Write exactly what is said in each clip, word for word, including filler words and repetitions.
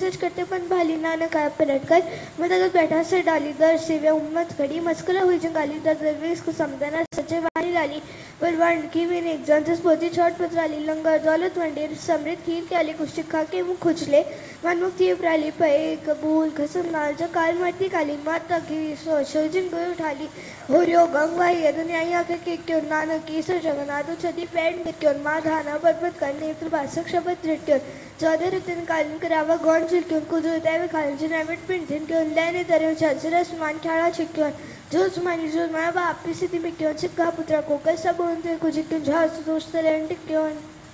सच करते पन भाली नानक आया पलट कर, मैं तक बैठा से डाली दर सेव्या उम्मत खड़ी, मस्करा हुई जंगाली दर दरवेश को समझना सचे वाणी लाली, पर वंड की मैंने एक जानते स्पोती छोट पत्राली, लंगर दौलत वंडेर समृद्ध खीर के आली कुछ खा के मुँह खुजले, मन मुक्ति प्राली पे कबूल खसम नाल जो काल मारती काली माता की सो शोजन को उठाली, होरियो गंगाई दुनिया के के क्यों नानक की सर जगन्नाथ छदी पैंड क्यों माधाना पर्वत का नेत्र भाषक शब्द नृत्य चौदह रतन कालीन करावा गौण चिल्क्यों कुदो देव कालीन जनावट पिंड दिन क्यों लेने दरे चलचर आसमान ठाड़ा छिक्यों जो सुमानी जो माया बाप पे सिद्धि में क्यों चिक्का पुत्रा को कैसा बोलते कुछ क्यों झास दोस्त लैंड क्यों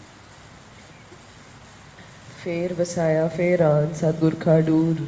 फेर वसाया फेर आन सतगुर खाडूर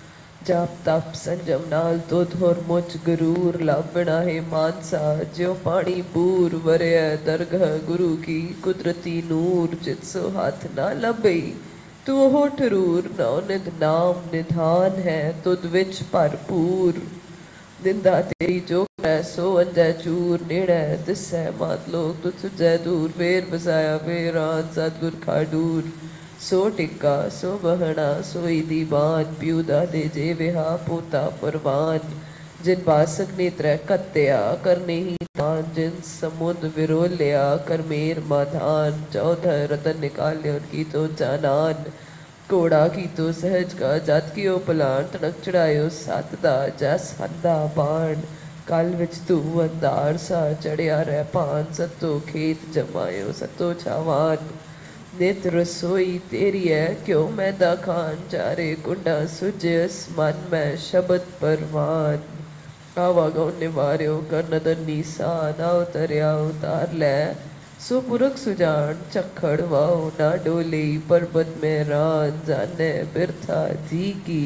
जाप तप संजम नाल तो धोर मुच गरूर लाभना है मानसा ज्यो पानी बूर वरय दरगह गुरु की कुदरती नूर जितसो हाथ ना लबई तू हो ठरूर नौ निध नाम निधान है तुद विच भरपूर निंदा तेरी जो है सो अंजय चूर नेड़े दिसै मात लोग तुझ सुझै दूर फेर बसाया फेर आन सतगुर खाडूर सो टिक्का सो बहना सोई दीवान प्यू दादे जे विहा पोता परवान जिन बासक ने त्रै कत्या करने ही दान जिन समुद्र विरोलिया कर मेर माधान चौदह रतन निकाले उनकी तो जानान घोड़ा की तो सहज का जात की ओ पलान तड़क चढ़ायो सतदा जस हंदा बाण कल विच तू अंदार सा चढ़िया रह पान सतो खेत जमायो सतो छावान नित रसोई तेरी है क्यों मैदा खान चारे कुंडा सुजस मन में शब्द परवान आवागो निवार्यो कर नदन नीसान आओ तरया उतार लै सो पुरख सुजान चखड़ वाओ ना डोले पर्वत में रान जाने बिरथा जी की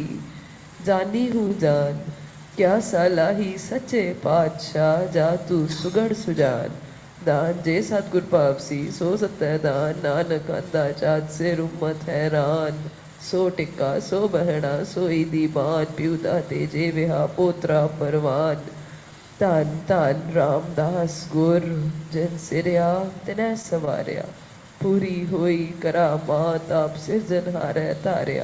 जानी हूँ जान क्या सालाही सच्चे पातशाह जा तू सुगढ़ सुजान दान जे सतगुर पापसी सो सत्य दान नानक अंदा चाद से रुमत हैरान सो टिक्का सो बहना सोई दीवान प्यू दाते जे विहा पोतरा परवान धन धन रामदास गुर जिन सिरया तिनै सवारिया पूरी होई करामात आप सिरजनहारै तारिया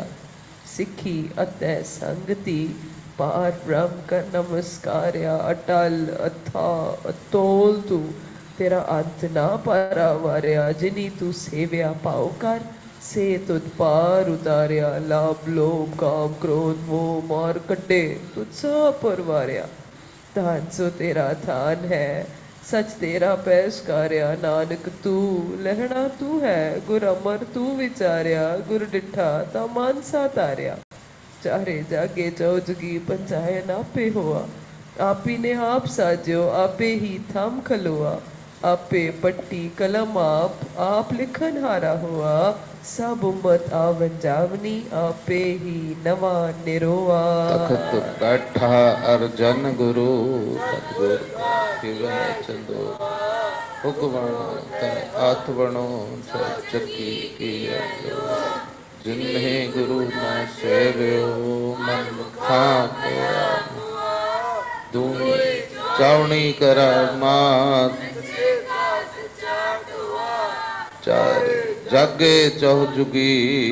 सिखी अतै संगति पार ब्रह्म कर नमस्कारया अटल अथा अतोल तू तेरा अंत ना पारा वारिया जिनी तू सेव्या पाओ कर से तुद पार उतारिया लाभ लोभ काम क्रोध मोह मार कटे तुझ सब परवारिया धान सो तेरा थान है सच तेरा पैसकारिया नानक तू लहना तू है गुर अमर तू विचारिया गुर डिठा ता मानसा तारिया चारे जागे चौजगी पंचायन आपे हुआ आपी ने आप साजो आपे ही थम खलोआ आपे पट्टी कलम आप आप लिखन हारा हुआ सब उम्मत आवन जावनी आपे ही नवा निरोआ तखत बैठा अर्जन गुरु सतगुर किवह चंदो हुक्मण तन आत्वणो चक्की की जिन्हें गुरु न सेव्यो मन खाते दूनी चावनी करा मात चार जागे चौह जुगी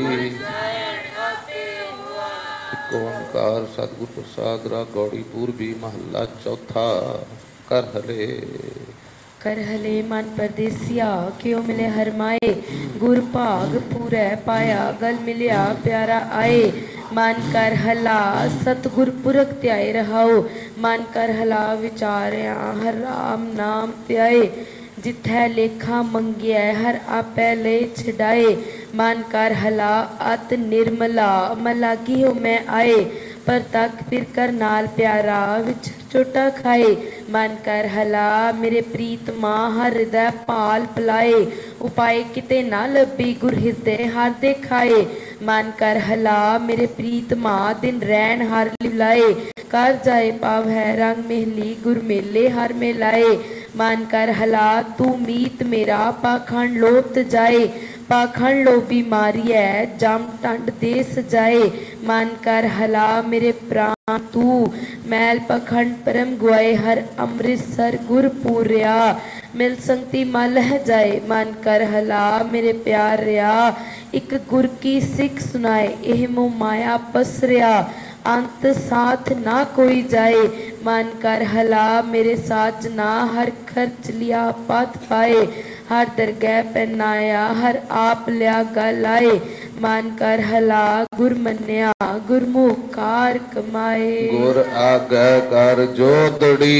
एक ओंकार सतगुर प्रसाद रा गौड़ी पूर्वी महला चौथा कर हले कर हले मन परदेसिया क्यों मिले हरमाए गुर भाग पूरे पाया गल मिलिया प्यारा आए मन कर हला सतगुर पुरख त्याए रहाओ मन कर हला विचारिया हर राम नाम त्याए जिथै लेखा मंगिया हर आपै ले छड़ाए मन कर हला अत निर्मला मलागी हो मैं आए पर तक फिर कर नाल प्यारा विच चोटा खाए मन कर हला मेरे प्रीत माँ हर हृदय पाल पलाए उपाय किते ना लभी गुर हृदय हर देखाए मन कर हला मेरे प्रीत माँ दिन रैन हर लिलाए कर जाए पाव है रंग मेहली गुर मेले हर मेलाए मन कर हला तू मीत मेरा पाखंड लोत जाए पाखंड लोभी मारी है जाम टंड दे सजाए मन कर हला मेरे प्राण तू मैल पखंड परम गुआए हर अमृतसर गुरपुरिया मिल संगति मल है जाए मन कर हला मेरे प्यार रिया एक गुर की सिख सुनाए एह मोह माया पसरिया अंत साथ ना कोई जाए मन कर हला मेरे साथ ना हर खर्च लिया पथ पाए हर दरगह पहनाया हर आप लिया गल आए मन कर हला गुर मन्या गुरमुख कार कमाए गुर आगे कर जोतड़ी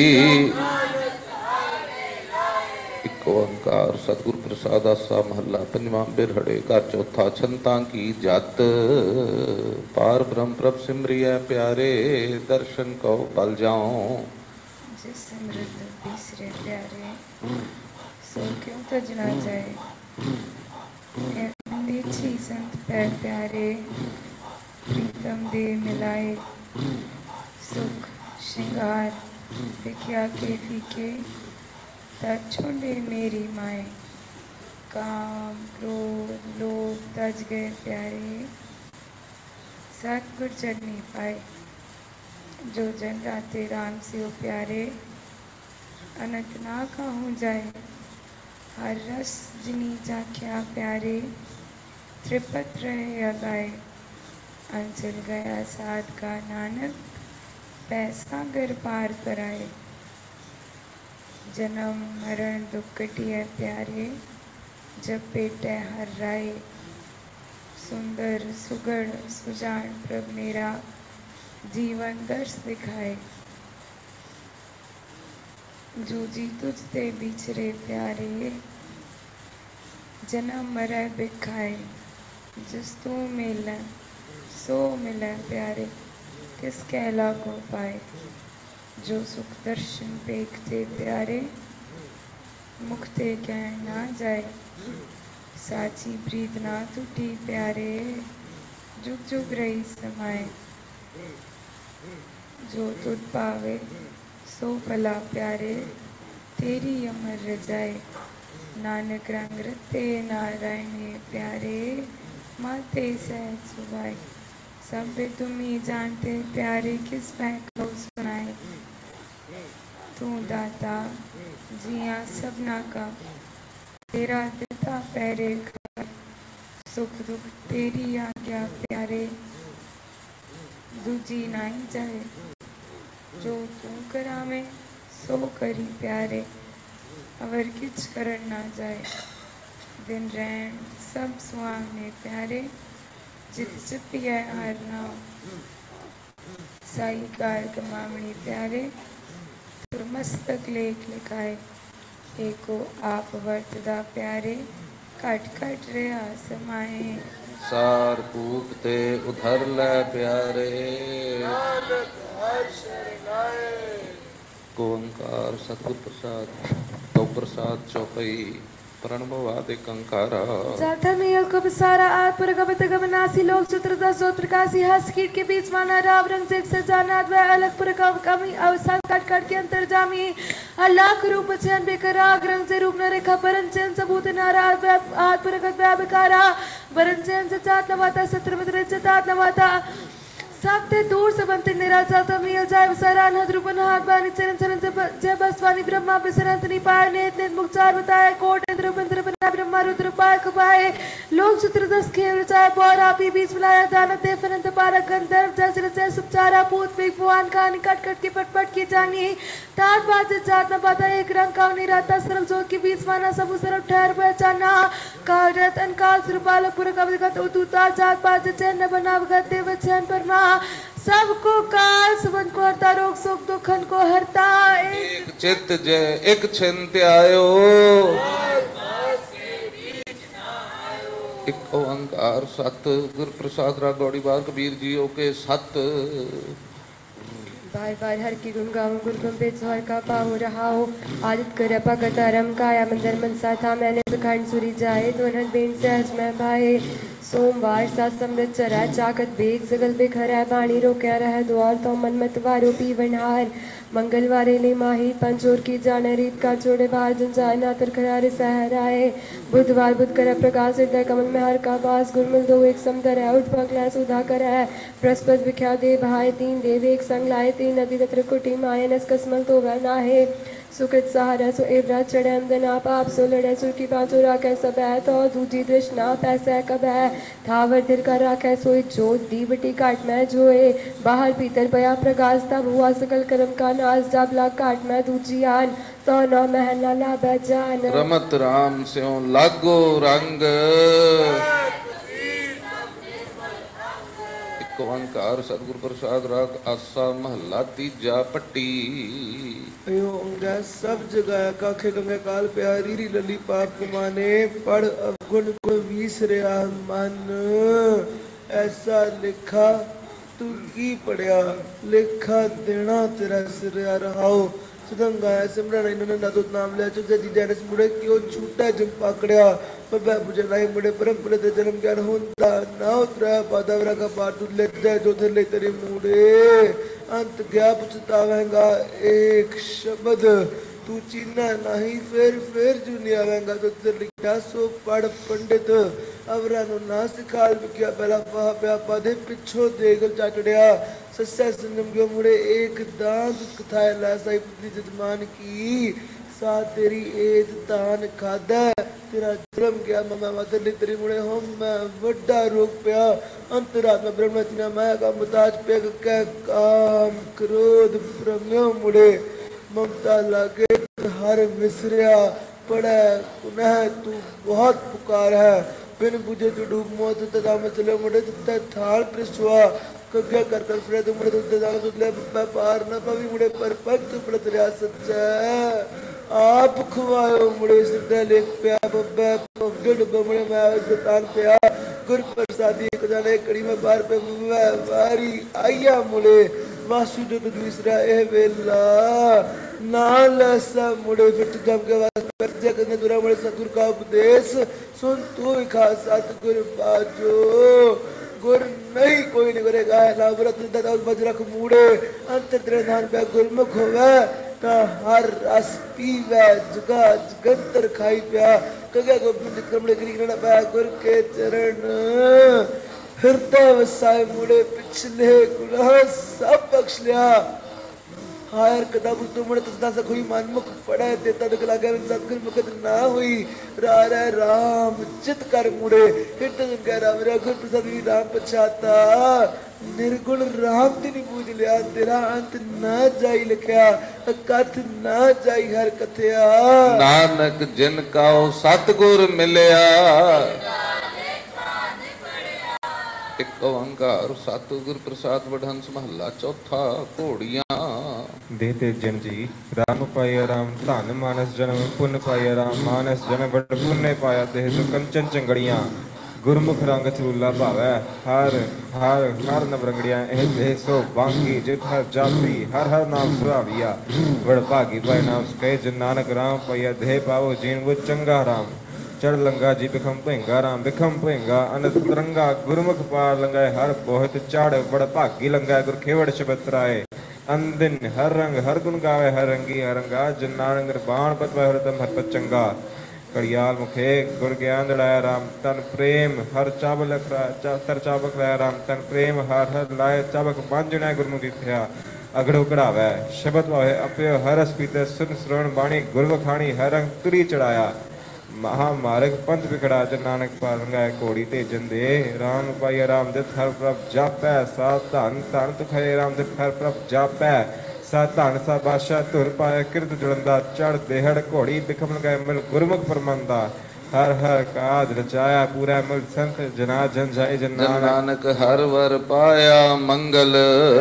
एक ओंकार सतगुर प्रसाद आसा महला पंजवा बिरहड़े का चौथा छंता की जात पार ब्रह्म प्रभ सिमरिय प्यारे दर्शन को पल जाओ जिस समृद्ध तीसरे प्यारे सो क्यों तजना जाए नीची संत पैर प्यारे प्रीतम दे मिलाए सुख श्रृंगार विख्या के फीके तज छोड़े मेरी माए काम क्रोध लोभ तज गए प्यारे सतगुर चढ़ नहीं पाए जो जन राते राम से हो प्यारे अनंत ना कहूँ जाए हर रस जिनी जाख्या प्यारे त्रिपत रहे अगाए अंचल गया साध का नानक पैसा घर पार कराए जन्म मरण दुख कटिए प्यारे जब पेटे हर राय सुंदर सुगढ़ सुजान प्रभ मेरा जीवन दर्श दिखाए जो जी तुझ ते बिछरे प्यारे जन्म मरै बिखाए जिस तू मिले सो मिले प्यारे किस कहला को पाए जो सुख दर्शन देखते प्यारे मुखते कह ना जाए साची प्रीत ना टूटी प्यारे जुग जुग रही समाए जो तुझ पावे सो भला प्यारे तेरी अमर रजाए नानक रंग रते नारायण प्यारे माते सहज सुभाए सब तुम ही जानते प्यारे किस को सुनाए तू दाता जिया सबना का तेरा दिता पैरे का सुख दुख तेरी आज्ञा प्यारे दूजी नाई जाए जो तू करा में सो करी प्यारे अवर किच करन ना जाए दिन रैन सब सुहावने प्यारे जित चिपिया हर नाम साई कार कमावणी प्यारे तुर मस्तक लेख लिखाए एको आप वर्तदा प्यारे कट कट रहा समाए सार कूप ते उधर ले प्यारे ओंकार सतगुर प्रसाद तो प्रसाद चौपई प्रणमवादि कंकारा जाता में यल को सारा आत पर गबत गमनासी लोग चित्रदा जोत प्रकाशी हंस कीट के बीच माना राव रंग से सजाना द्वय अलग पर कमी अवसान काट काट के अंतर जामी अल्लाह रूप चैन बेकराग रंग से रूप न रेखा परन चैन सबूत नारा हाथ पर गत व्यापकारा वरन चैन से चात नवाता सत्र मित्र चात नवाता साक्ते दूर से बनते निराशा तमिल जाय सरान हद्रुपन हाथ बानी चरण चरण जय बसवानी ब्रह्मा बिसरंत निपाय नेत नेत मुक्चार बताए कोट इंद्र बंद्र बना ब्रह्मा रुद्र पाय कुपाए लोक सूत्र दस खेल चाय पौर आपी बीच बुलाया दानत दे फनंत पारक गंधर्व जस रचे सुपचारा पूत विक भुवन कहानी कट कट की पट पट की जानी तात बाजे जात न पाता एक रंग का निराता सरल जोत के बीच माना सब सरल ठहर पहचाना काल रतन काल सुरपाल पुर कवि गत उतुता जात पाजे चैन न बना गत देव चैन परमा सबको काल सुबन को हरता रोग सुख दुखन को हरता एक चित जय एक छिंत आयो एक ओंकार सत गुर प्रसाद रा गौड़ी बार कबीर जी के सत बार बार हर की गुण गाऊं गुर गंभीर सोहर का पाऊं रहा हो आदित कर पगत रम काया मंदिर मनसा था मैंने सुखंड सुरी जाए दोनों बेन से हज में भाए सोमवार सा समृत चरा चाकत बेग जगल बिखर है बाणी रोक्या रह द्वार तो मन मत वारो पीवनहार मंगलवारे ले माही पंचोर की जाने रीत का छोड़े बाहर जन जाए ना तर खरारे सहराए बुधवार बुध कर प्रकाश हृदय कमल में हर का पास गुरमिल दो एक समदर है उठ पकला सुधा कर है बृहस्पति विख्या दे भाई तीन देव एक संग लाए तीन नदी तत्र कुटी माए नस कसमल तो वह ना है सुकृत सहारा सो एवरा चढ़े अंदर ना पाप सो लड़े सुर की पांचो राखे सब है तो दूजी दृष्ट ना पैसा कब है थावर थिर कर राखे सोई जोत दीवटी काट में जोए बाहर भीतर पया प्रकाश तब हुआ सकल कर्म का नाश जाबला काट में दूजी आन तो न महला ला बजान रमत राम स्यों लागो रंग एक ओंकार सतगुर प्रसाद राग आसा महला तीजा पट्टी अंगा सब जगह काखे गंगे काल प्यारी री लली पाप कमाने पढ़ अवगुण गुण वीसरिया मन ऐसा लिखा तू की पढ़िया लिखा देना तेरा सिरिया रहाओ सुदंगा सिमरन इन्होंने ना तो नाम लिया चुजे जी जैनस मुड़े क्यों छूटा जम पकड़िया पर बै मुझे लाई मुड़े परम पुले ते जन्म ज्ञान होंदा ना उतरा पादावरा का पार तू ले जाए जो थे ले तेरे मुड़े अंत गया पछतावेगा एक शब्द तू चीना नहीं फिर फिर जूनी आवेगा तो तेरे लिखा सो पढ़ पंडित अवरा नो ना सिखाल बिकिया पहला पहा पया पादे पिछो देगल चाटड़िया सस्या संजम गयो मुड़े एक दांत कथाए लासाई पुत्री जजमान की सा तेरी एद तान खादा तेरा जन्म गया ममा माते ले तेरी मुड़े हम मैं वड्डा रोग पया अंतरात्मा ब्रह्म तीना माया का मुताज पे के काम क्रोध ब्रह्म मुड़े ममता लागे हर विसरिया पड़े पुनः तू बहुत पुकार है बिन बुझे तू डूब मौत तथा में चले मुड़े तथा थाल पृष्ठ हुआ कग्या कर कर फिरे तू मुड़े तुझे जाने तुझले पार न पावी मुड़े पर पग तू पड़त रिया सच्चा आप खुवायो मुड़े सिद्धे लेख प्या बब्बे पगड़ बमड़े में आवे तान प्या गुर प्रसादी को जाने कड़ी में बार पे वारी आया मुड़े वासु जो तुझ विसरा ए वेला नाल सा मुड़े फिट जम के वास्ते जग ने दुरा मुड़े सतगुर का उपदेश सुन तू खा सतगुर बाजो गुर नहीं कोई नहीं करेगा लाभरत दादा बज रख मुड़े अंतर तेरे धान पे गुरमुख होवे ता हर रस पीवे जगा जगंतर खाई पिया कगे गोबिंद कमड़े गिरी ना पाया गुर के चरण हृदय वसाए मुड़े पिछले गुनाह सब बख्श लिया हायर कदा बुतु मुड़े तदा से कोई मनमुख पड़े देता तक लगे सतगुर मुकद ना हुई रा रे राम चित कर मुड़े हृदय कह राम रे गुर प्रसाद भी राम पछाता निर्गुण राम तिनी पूज लिया तेरा अंत ना जाई लिखया कथ ना जाई हर कथया नानक जिन का सतगुर मिलया एक ओंकार सतगुर प्रसाद वडहंस महला चौथा घोड़ियां देते जन जी राम पाया राम धन मानस जन्म पुण्य पाया राम मानस जन्म बड़ पुण्य पाया देह तो कंचन चंगड़ियां गुरमुख रंग चरूला भावै हर हर हर नवरंगड़ियां एह देह सो बांकी जित हर जापी हर हर नाम सुहाविया बड़ भागी पाए नाम कहे जन नानक राम पाया देह पावो जीन वो चंगा राम चढ़ लंगा जी बिखम भेंगा राम बिखम भेंगा अनंत तरंगा गुरमुख पार लंगाए हर बहुत चढ़ बड़ भागी लंगाए गुर खेवड़ शबत राय अंदिन हर रंग हर गुण गावे हर रंगी हर रंगा जन नानक बाण पतवा हरदम हर पत चंगा कड़ियाल मुखे गुर ज्ञान लड़ाया राम तन प्रेम हर चाबक तर चाबक लाया राम तन प्रेम हर हर लाए चाबक बांझना गुरमुखी थया अगड़ो कढ़ावै शबद वाहे अपयो हरस पीते सुन श्रवण बाणी गुरवखाणी हर रंग तुरी चढ़ाया महामार्ग पंथ बिखड़ा जन नानक पालंगाए घोड़ी ते जंदे राम पाइया राम दित हर प्रभ जापै सा धन धन तुखाए राम दित हर प्रभ जापै सा धन सा बादशाह धुर पाए किरत जुड़ंदा चढ़ देहड़ घोड़ी बिखम लगाए मिल गुरमुख परमंदा हर हर काज रचाया पूरा मिल संत जना जन जाए जन नानक हर वर पाया मंगल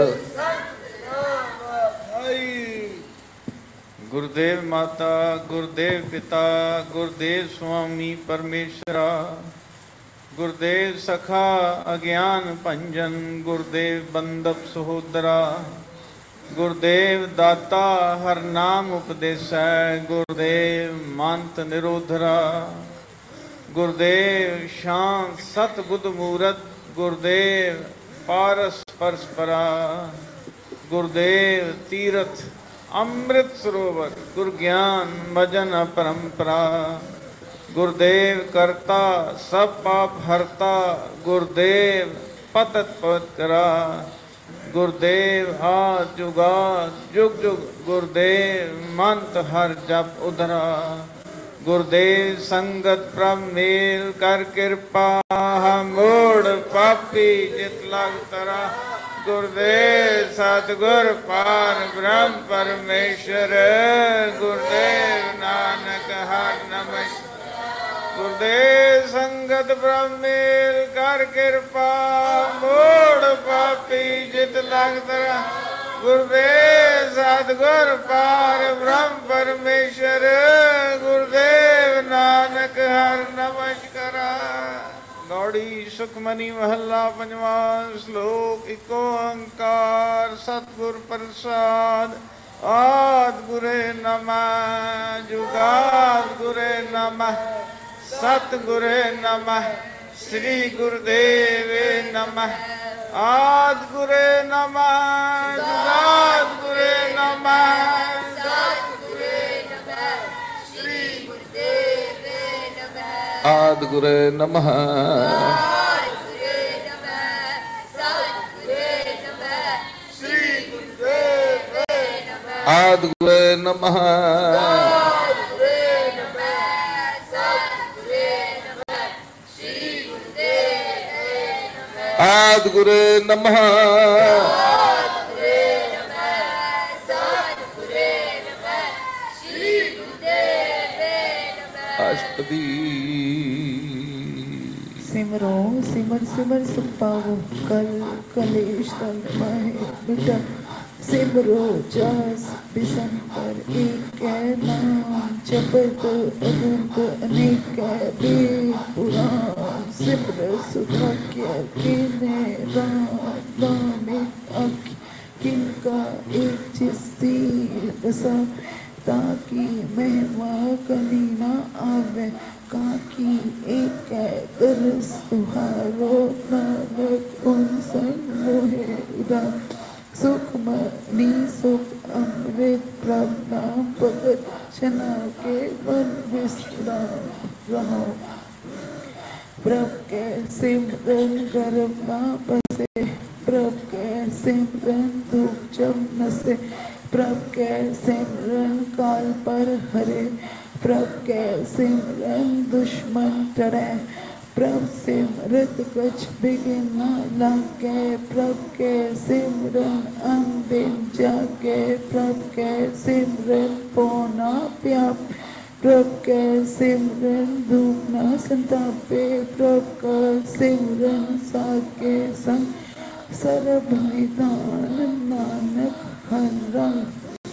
गुरुदेव माता गुरुदेव पिता गुरुदेव स्वामी परमेश्वरा गुरुदेव सखा अज्ञान भंजन गुरुदेव बंदप सहोदरा गुरुदेव दाता हर नाम उपदेश गुरुदेव मंत निरोधरा गुरुदेव शांत सतबुद्ध मूरत, गुरुदेव पारस परस्परा, गुरुदेव तीर्थ अमृत सरोवर, गुरु ज्ञान भजन परंपरा, गुरुदेव करता सब पाप हरता, गुरुदेव पतत पवत करा, गुरुदेव आज जुगाद जुग जुग, गुरुदेव मंत हर जप उधरा, गुरुदेव संगत प्रभ मेल कर कृपा, मोड़ पापी जित लग तरा, गुरुदेव सतगुर पार ब्रह्म परमेश्वर, गुरुदेव नानक हर नमः, गुरुदेव संगत ब्रह्म मेल कर कृपा, मोड़ पापी जित लग तरा, गुरुदेव सतगुर पार ब्रह्म परमेश्वर, गुरुदेव नानक हर नमस्कारा। गौड़ी सुखमनी महला पंजवा श्लोक इको ओंकार सतगुर प्रसाद, आद गुरे नमः जुगाद गुरे नमः, सतगुरे नमः, श्री गुरुदेवे नमः, आद गुरे नमः जुगाद गुरे नमः, सतगुरे नमः, श्री गुरुदेवे नमः, आद गुरे नमः, आद गुरे नमः, आद गुरे नमः, अष्टपदी सिमरो सिमर सिमर सुख पावो, कल कलेश तल माहे मिटा, सिमरो जास बिसन पर एक नाम, जपत अनंत अनेक वेद पुराण, सिमर सुभाग्य कीने राम नामे आखि, किनका एक चिस्ती बसा, ताकि महिमा कली न आवे, काकी एक तरस तुहारो, नानक उन संग मोहे उदार, सुख मनी सुख अमृत प्रभ नाम, भगत जना के मन विश्राम रहो, प्रभ के सिमरन गर्भ ना बसे, प्रभ के सिमरन दुख जब नसे, प्रभ के सिमरन काल पर हरे, प्रभ के सिमरन दुश्मन टरे, प्रभ सिमरत कछ बिघिन न लागे, प्रभ के सिमरन अनदिन जागे, प्रभ के सिमरन पौना प्याप, प्रभ के सिमरन धूप न संतापे, प्रभ का सिमरन साके संग, सर्व निदान नानक हर रंग,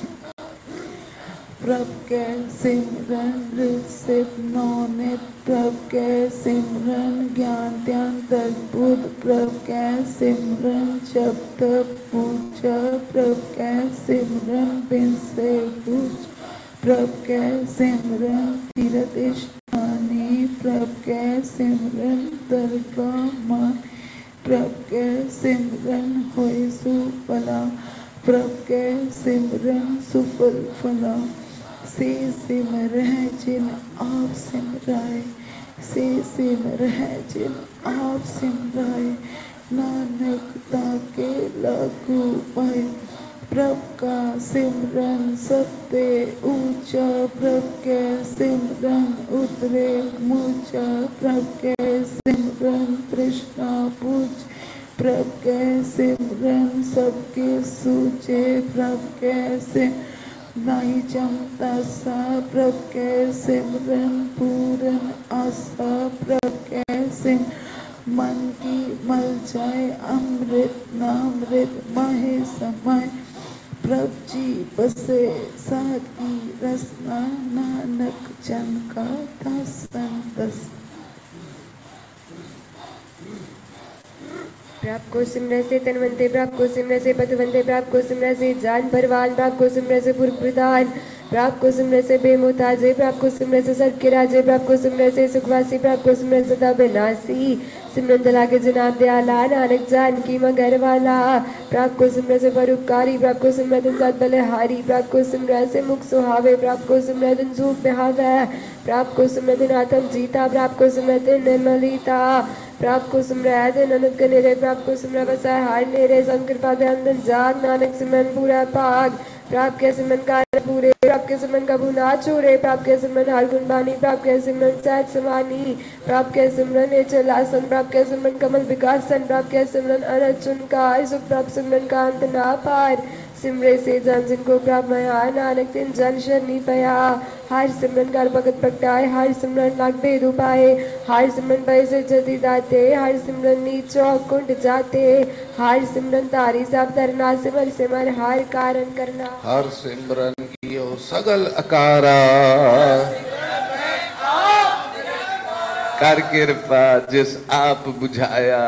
प्रभ के सिमरन सिद्ध नौनित, प्रभ के सिमरन ज्ञान ध्यान तद्भुत, प्रभ के सिमरन जप तप पूजा, प्रभ के सिमरन बिन से पूज, प्रभ के सिमरन तीर्थ स्थानी, प्रभ के सिमरन दरगाह मान, प्रभ के सिमरन होए सुफला, प्रभ के सिमरन सुफल फला, से सिमर है जिन आप सिमराए, से सिमर है जिन आप सिमराए, नानक ताके लागू पाए, प्रभ का सिमरन सब पे ऊंचा, प्रभ के सिमरन उतरे मूचा, प्रभ के सिमरन तृष्णा पूज, प्रभ के सिमरन सबके सूचे, प्रभ के सिमरन नाई जमता सा, प्रभ के सिमरन पूरन आशा, प्रभ के सिम मन की मल जाए अमृत नामृत माहे समाए, प्रभ जी बसे साथ की रसना, नानक जन का दासन दस। प्रभ को सिमरन से तनवंते, प्रभ को सिमरन से पतवंते, प्रभ को सिमरन से जान परवान, प्रभ को सिमरन से पुरख प्रधान, प्रभु को सिमरन से बेमुताजे, प्रभु को सिमरन से सर्व के राजे, प्रभु को सिमरन से सुखवासी, प्रभु को सिमरन सदा विनाशी, सिमरन दला के जनाब दयाला, नानक जानकी मगर वाला, प्रभु को सिमरन से परोपकारी, प्रभु को सिमरन सत बलहारी, प्रभु को सिमरन से मुख सुहावे, प्रभु को सिमरन झूठ बिहावे, प्रभु को सिमरन आत्म जीता, प्रभु को सिमरन निर्मलिता, प्रभु को सिमरन ननद कनेरे, प्रभु को सिमरन बसा हार नेरे, शंकर पादे अंदर जाग, नानक सिमरन पूरा पाग, प्रभु के सिमरन का पूरे, प्रभु के सिमरन का भुना छोड़े, प्रभु के सिमरन हर गुण बानी, प्रभु के सिमरन सहज समानी, प्रभु के सिमरन एचल आसन, प्रभु के सिमरन कमल विकासन, प्रभु के सिमरन अनंत चुनकार, सुख प्रभु सिमरन का अंत ना पार, सिमरे से जन जिनको प्रभु मया, नानक तिन जन शरणी पया, हर सिमरन कर भगत प्रगटाए, हर सिमरन लाग भेद उपाए, हर सिमरन भय से जति दाते, हर सिमरन नीचो कुंड जाते, हर सिमरन तारी सब तरना, सिमर सिमर हर कारण करना, हर सिमरन कियो सगल अकारा, कर कृपा जिस आप बुझाया,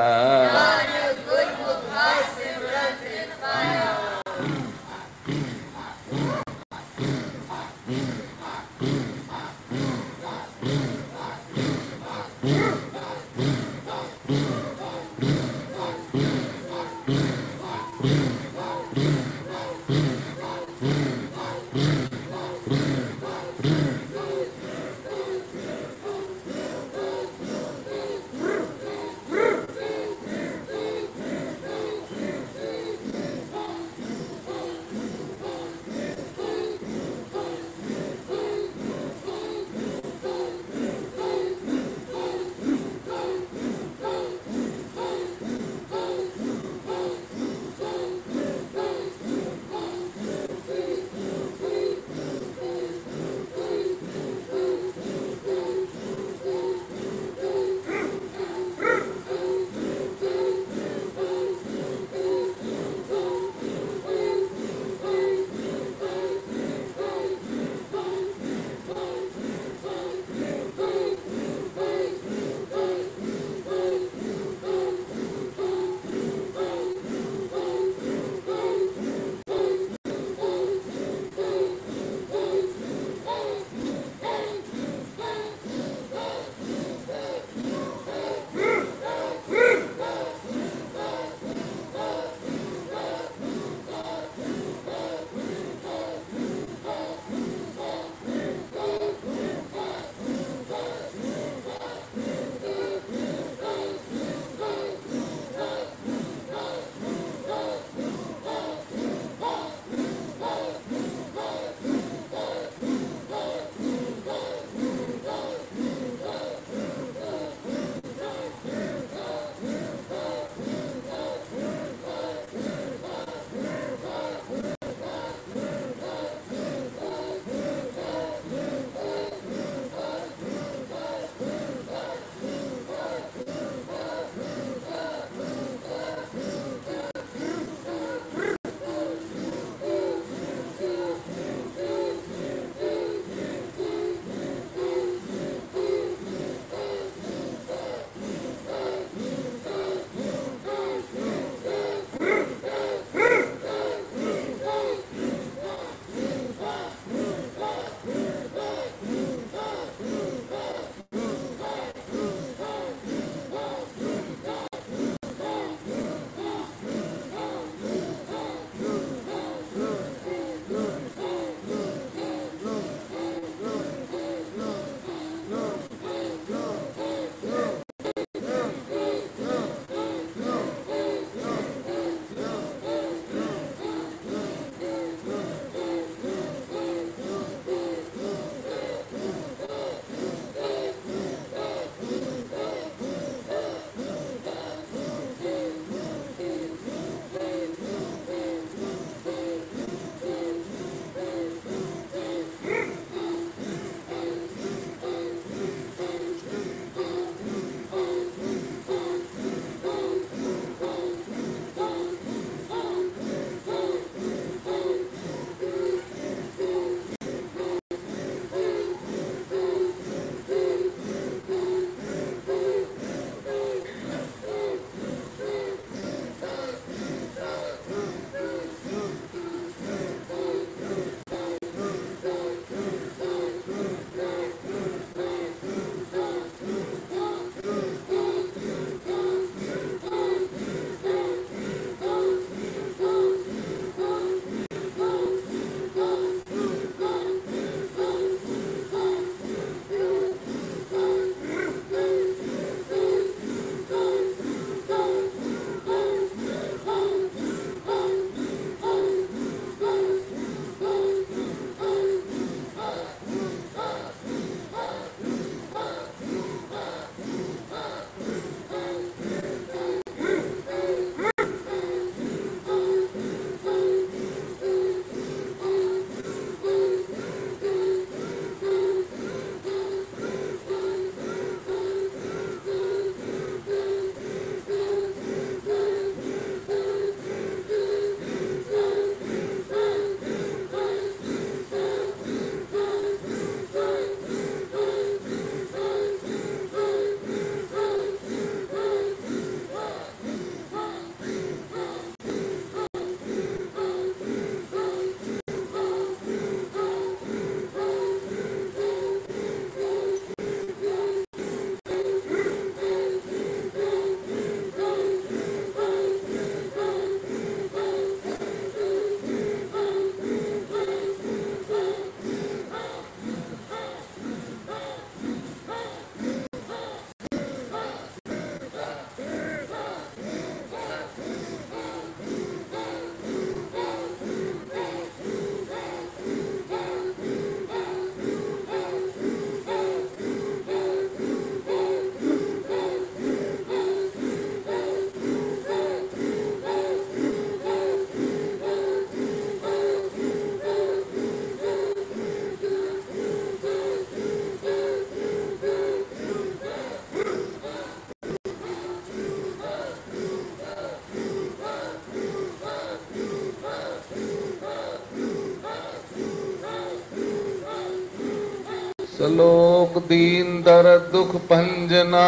सलोक दीन दर्द दुख भंजना,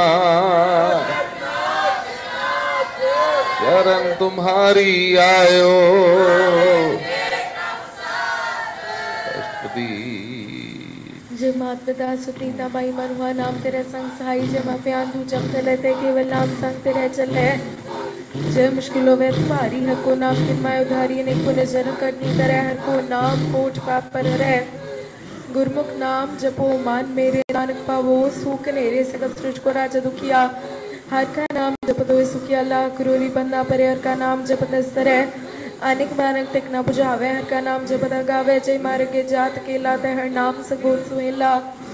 शरण तुम्हारी आयो। जय मात पिता सुप्रीता बाई मनुआ नाम तेरे संग सहाई, जय माँ प्यान तू जम चले थे केवल नाम संग तेरे चले। जय मुश्किलों में तुम्हारी हर को नाम किरमाय उधारी, अनेक पुण्य जन करनी तरह हर को नाम कोट पाप पर रह। गुरमुख नाम जपो मान मेरे, नानक पावो सूख नेरे, सकल सृज को राजा दुखिया। हर का नाम जपतो सुखिया, लाख क्रोरी बंदा परे, हर का नाम जपत तरह अनेक मानक टिक न बुझावे, हर का नाम जपता गावे। जय मार्गे जात के लाते हर नाम सगोर सुहेला,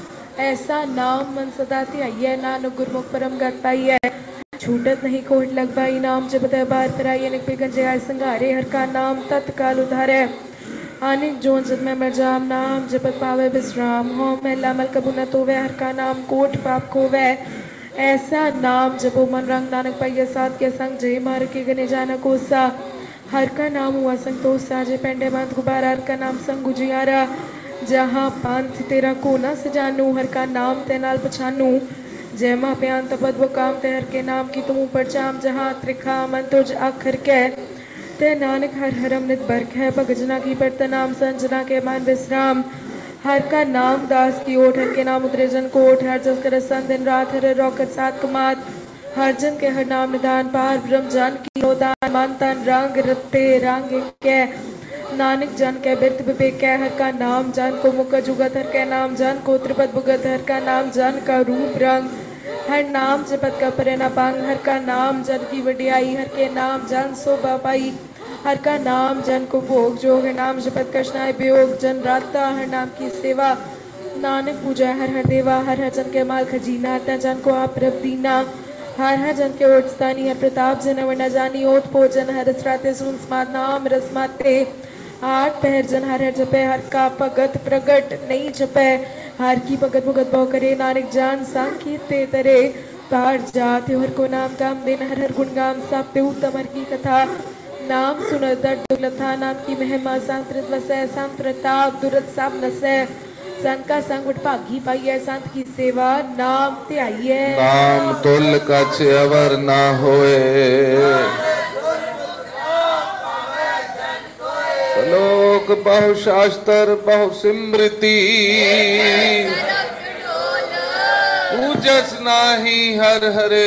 ऐसा नाम मन सदा ध्याइए, नानक गुरमुख परम गत पाइए। छूटत नहीं कोट लग पाई, नाम जपता बार पराई, अनेक बिगन जय संघारे, हर का नाम तत्काल उधारे। अनेक जोन जद में मर जाम, नाम जपत पावे विश्राम हो, महिला मल कबू न तो वे, हर का नाम कोट पाप खोवे। ऐसा नाम जपो मन रंग, नानक पाइया साथ के संग, जय मार के गने जाना कोसा। हर का नाम हुआ संतोष साजे, पेंडे बांध गुबारा, हर का नाम संग गुजियारा। जहाँ पांथ तेरा को न सजानू, हर का नाम तेनाल पछानू। जय माँ प्यान तपद वो काम ते, हर के नाम की तुम परचाम। जहाँ त्रिखा मन तुझ अखर के, ते नानक हर हरम नित बरख है। भगजना की पड़त नाम संजना के मान विश्राम। हर का नाम दास की ओट, हर के नाम उतरे जन को ओट। हर जस कर सन दिन रात, हर रौकत सात कमात। हर जन के हर नाम निदान, पार ब्रह्म जान की लोदान। मान तन रंग रत्ते रंग के, नानक जन के बिरत विवेक के। हर का नाम जन को मुख जुगत, हर के नाम जन को त्रिपद भुगत। हर का नाम जन का रूप रंग, हर नाम जपत का परे न पांग। हर का नाम जन की वडियाई, हर के नाम जन शोभा पाई। हर का नाम जन को भोग जोग, हर नाम जपत कृष्णाय वियोग। जन राता हर नाम की सेवा, नानक पूजा हर हर देवा। हर हर जन के माल खजीना, हर जन को आप रब दीना। हर हर जन के ओट स्थानी, हर प्रताप जन न जानी। ओत भोजन हर रसराते, सुन स्माद नाम रसमाते। आठ पहर जन हर हर जपे, हर का भगत प्रगट नहीं जपे। हर की भगत भुगत भाव करे, नानक जान संग कीर्ते तरे। पार जाते हर को नाम काम दिन, हर हर गुण गाम सापते उत्तम हर की कथा। नाम सुन दर्द दुर्लथा, नाम की महिमा सांतृत वसै। संत प्रताप दुरत सब नसै, संत का संग बट भागी पाइए। संत की सेवा नाम त्याइए, नाम तुल कछ अवर ना होए। सलोक बहु शास्त्र बहु सिमृति, पूजस नाही हर हरे।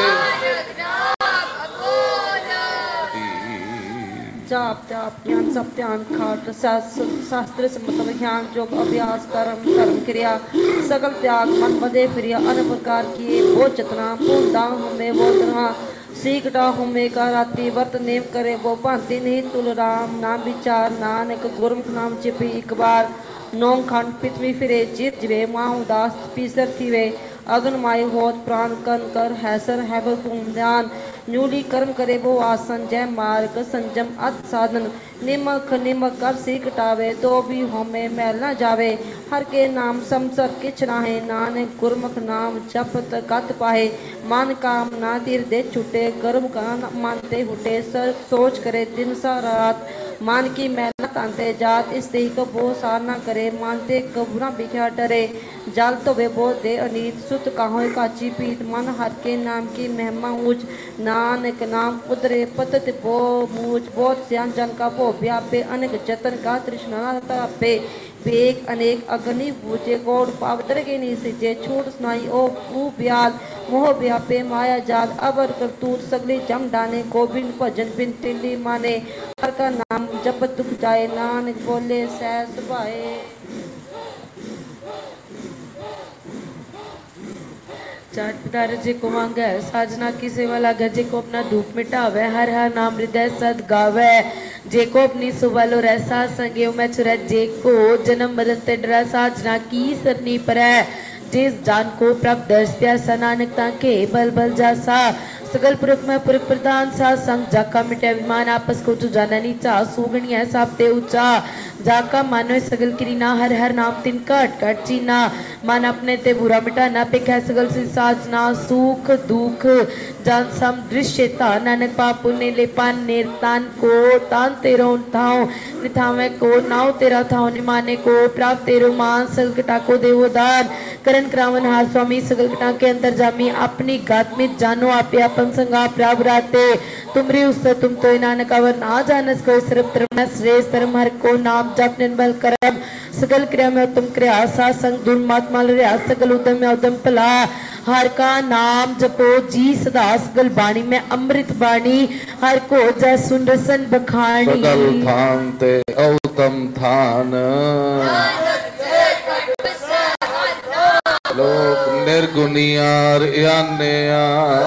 जाप जाप ज्ञान सब ध्यान खाट, शास्त्र समतल ज्ञान योग अभ्यास कर्म कर्म क्रिया। सकल त्याग मन बदे फिरिया, अन्य प्रकार किए वो चतना। पूर्ण दाम हमें वो तना, सीखटा हमें का राति। वर्त नेम करे वो भांति नहीं, तुल राम नाम विचार। नानक गुरमुख नाम चिपी एक बार, नौं खंड पृथ्वी फिरे। जीत जिवे माहु दास पीसर थीवे, अगन माय होत प्राण कन कर। हैसर है भूम ध्यान, न्यूली कर्म करे वो आसन। जय मार्ग संजम अत साधन, निमक निमक कर सी कटावे। तो भी हमें मैल न जावे, हर के नाम समसर किछ नाहे। नानक गुरमुख नाम जपत कत पाहे, मन काम ना तीर दे छुटे। गर्म का मानते हुटे, सर सोच करे दिन सा रात। मान की मैल तानते जात, स्त्री को बो सार न करे। मानते कबूरा बिख्या डरे, जाल तो वे बो दे अनीत। सुत काहो काची पीत, मन हर के नाम की महिमा ऊंच। नानक नाम उदरे पतत बो मूच, बहुत श्यान जन का बो व्यापे। अनेक जतन का तृष्णा तापे, बेग अनेक अग्नि बूझे। गौड़ पावतर के नी सिजे, छूट सुनाई ओ ऊ ब्याल। मोह व्यापे माया जाल, अबर करतूत सगली जम डाने। गोविंद भजन बिन टिल्ली माने, हर का नाम जपत दुख जाए। नानक बोले सहस भाए। चाट पधार जे को मांगे, साजना की सेवा लागे। जे को अपना धूप मिटावे, हर हर नाम हृदय सद गावे। जे को अपनी सुबलो रहसा संगे में चुरे। जे को जन्म मरण ते डरा, साजना की सरनी पर है। जिस जान को प्रभ दर्श प्यासा, नानक ताके बल बल जासा। सगल पुरख में पुरख प्रधान सा, संग जाका मिटे विमान। आपस को जो जाना नीचा, सुगणिया सापते ऊंचा। जाका मानो सगल किरीना हर हर नाम तिन कट कट चीना मन अपने ते बुरा मिटा न पिख सगल से साजना सुख दुख जान सम दृश्य ता नानक पाप पुण्य ले पान निर्तान को तान तेरो थाओ निथावे को नाव तेरा थाओ निमाने को प्राप्त तेरो मान सगल कटा को देवो दान करण क्रावन हार स्वामी सगल कटा के अंतर जामी अपनी गात्मित जानो आपे अपन संगा प्राप राते तुमरी उस तुम तो नानक अवर ना जानस को सर्व धर्म श्रेष्ठ धर्म हर को नाम जप निर्मल करम सगल क्रिया में उत्तम क्रिया सा संग दुर्मात्मा लरिया सगल उदम में उदम भला हर का नाम जपो जी सदा सगल बाणी में अमृत बाणी हर को जय सुन रसन बखानी सगल थान ते औतम थान लोक निर्गुनियार यान्या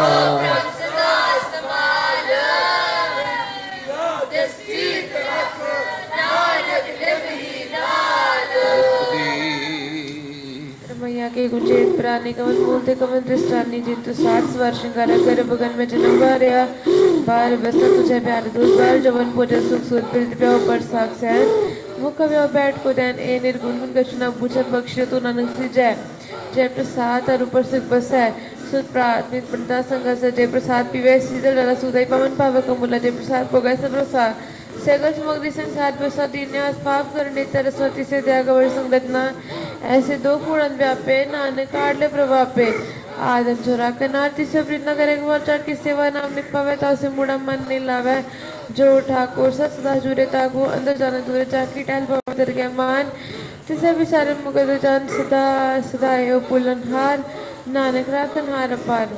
के गुंजेत प्राणी कमल मूलते कमल दृष्टानी जितु साठ वर्ष करा कर बगन में जन्म बारया बार बसा तुझे प्यार दूर बार जवन पूजा सुख सुर पिल पे ऊपर साक्ष है वो कभी और बैठ को देन ए निर्गुण गुण कछुना बुझत बख्शे तो नानक सी जय जय प्रसाद और ऊपर से बस है सुत प्राथमिक पंडा संग से जय प्रसाद पीवे सीधल रला सुदय पवन पाव कमुला जय प्रसाद भोगाय सर्वसा सगल समग्री संसार पे सदीन्यास पाप करने सरस्वती से दया गवर संगतना ऐसे दो पूर्ण व्यापे नानक काटले प्रभापे आदम छोरा कनार तिसे प्रीत न करे गोर चाट की सेवा नाम निक पावे ता से मुड़ा मन नहीं लावे जो ठाकुर सत सदा जुरे ताको अंदर जाने दूर चाकी टहल पवित्र के मान तिसे विचार मुगद जान सदा सदा यो पुलनहार नानक राखन हार पार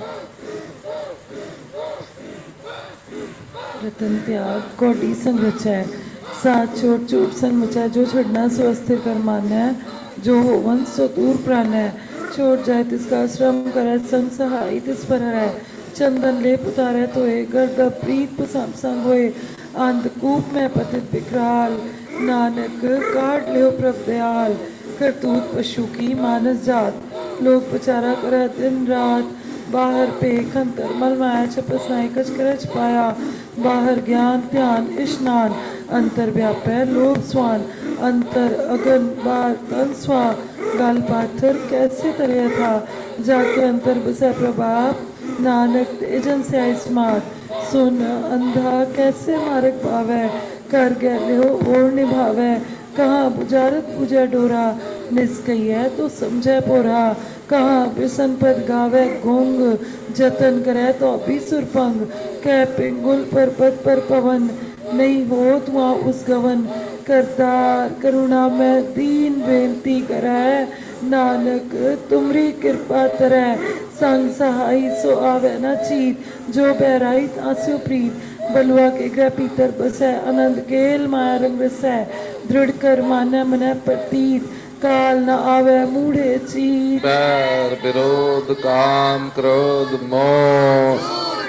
रतन त्याग कोटि संग्रच है साथ छोट छोट सन मुचा जो छड़ना सो अस्थिर कर मान्य है जो होवन सो दूर प्राण है छोड़ जाए तिसका श्रम करे संग सहाय तिस पर है चंदन ले पुतारे तो है गर्द प्रीत पसंद संग होए अंधकूप में पतित विकराल नानक काट ले प्रभ दयाल करतूत पशु की मानस जात लोग बेचारा करे दिन रात बाहर पे खंतर मल माया छपस नाई कच करच पाया बाहर ज्ञान ध्यान स्नान अंतर व्यापै लोभ स्वान अंतर अगन बार तन स्वा गाल पाथर कैसे तरह था जाके अंतर बसे प्रभाव नानक तेजन से आयुष्मात सुन अंधा कैसे मार्ग पावे कर गए हो और निभावे कहाँ बुझारत बुझे डोरा निष्कई है तो समझे पोरा कहाँ बिसन पद गावे गोंग जतन करे तो भी सुरपंग कह पिंगुल पर पद पर पवन नहीं हो तुआ उस गवन करतार करुणा में दीन बेनती करे नानक तुमरी कृपा तरह संग सहाई सो आवे न चीत जो बहराई आंसू प्रीत बलुआ के ग्रह पीतर बसै आनंद केल माया रंग रसै दृढ़ कर माने मने प्रतीत काल न आवे मूढ़े चीत बैर विरोध काम क्रोध मोह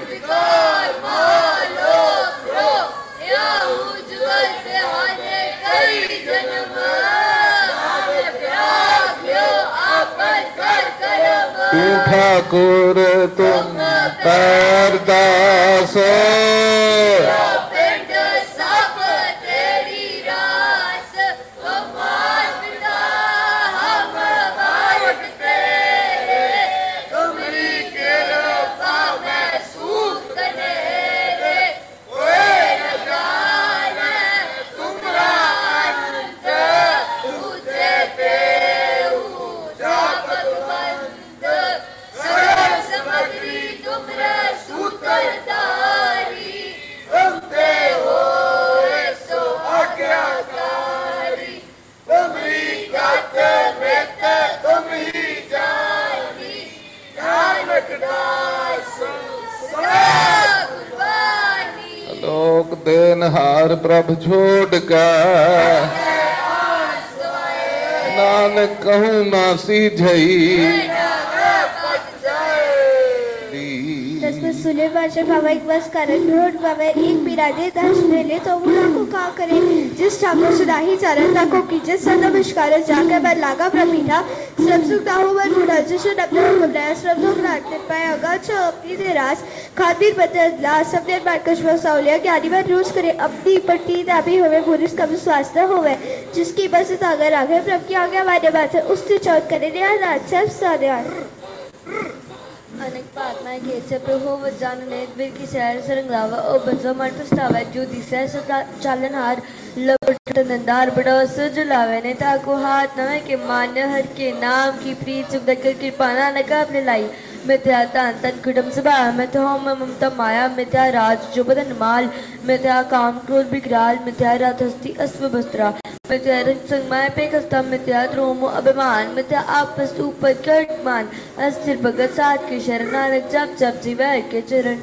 ठाकुर तुम पैर दास देनहार प्रभु छोड़ कर नानक कहूँ नासी झई झूले बाजे बाबा एक बस कारण रोड बाबा एक बिराजे दस भेले तो मुड़ा को का करे जिस ठाकुर सुदाही चारता को कीजे सदा नमस्कार जाकर बर लागा प्रमीठा सब सुख दाहो बर मुड़ा जिसो डबल मुड़ा सब लोग रात पाए अगा छो अपनी दे रास खातिर बदला सब देर बार कश्म साउलिया के आदि बार रोज करे अपनी पट्टी दाबी होवे पुरुष कभी स्वास्थ्य होवे जिसकी बस अगर आगे प्रभ की आगे वादे बात है उससे चौथ करे दिया रात सब साध्यान अनेक प्रार्थनाएं घेचे प्रभु वजान नेत वीर की शहर सरंगावा ओ बंजो मन पछतावा जो दिशा सदा चालनहार लपट नंदार बड़ा सुजलावे ने ताको हाथ नवे के मान्य हर के नाम की प्रीत सुख दकर कृपाना नका अपने लाई मिथ्या तान तन कुटुम सभा मिथ्या होम ममता माया मिथ्या राज जो बदन माल मिथ्या काम क्रोध विकराल मिथ्या रातस्ती अश्व भस्त्रा मिथ्या रंग संगमाय पे कस्ता मिथ्या द्रोमो अभिमान मिथ्या आपस ऊपर कर्टमान अस्थिर भगत साथ के शरण नानक जप जप जीवा के चरण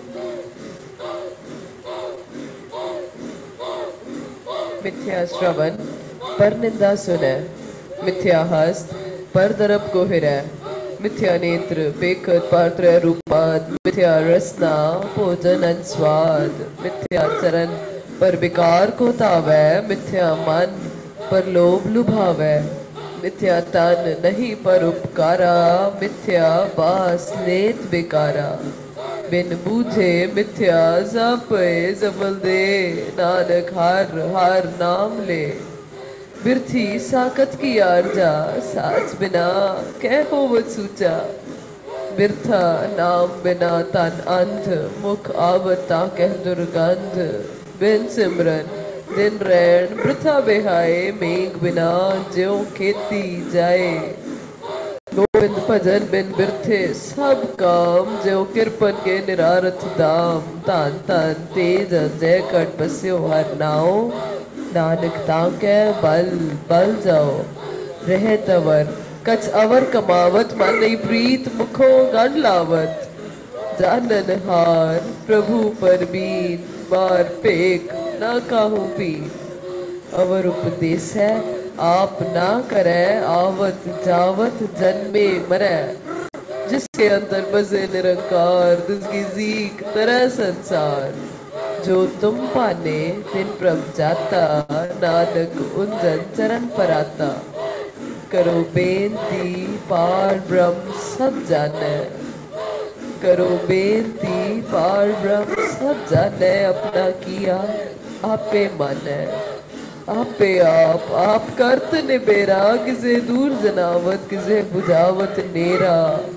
मिथ्या श्रवण पर निंदा सुने मिथ्या हस्त पर दरब को हिरै मिथ्या नेत्र बेखत पात्र रूपाद मिथ्या रसना भोजन स्वाद मिथ्या चरण पर विकार को तावै मिथ्या मन पर लोभ लुभावै मिथ्या तन नहीं पर उपकारा मिथ्या बास लेत बेकारा बिन बूझे मिथ्या जपे जबल दे नानक हार हार नाम ले बिरथी साकत की आरजा साच बिना कह होवत सूचा बिरथा नाम बिना तन अंध मुख आवता कह दुर्गंध बिन सिमरन दिन रैन वृथा बेहाए मेघ बिना ज्यों खेती जाए गोविंद भजन बिन बिरथे सब काम ज्यों किरपन के निरारथ दाम तान तान तेज जय कट बस्यो हर नाओ नानक ताके बल बल जाओ रह तवर कच अवर कमावत मन नहीं प्रीत मुखों गण लावत जानन हार प्रभु पर बीन बार पेक ना काहू पी अवर उपदेश है आप ना करे आवत जावत जन्मे मरे जिसके अंदर बसे निरंकार जिसकी जीक तरह संसार जो तुम पाने दिन प्रभ जाता नानक उनजन चरण पर आता करो बेनती पार ब्रह्म सब जाने करो बेनती पार ब्रह्म सब जाने अपना किया आपे माने आपे आप आप करत निबेरा किसे दूर जनावत किसे बुझावत नेरा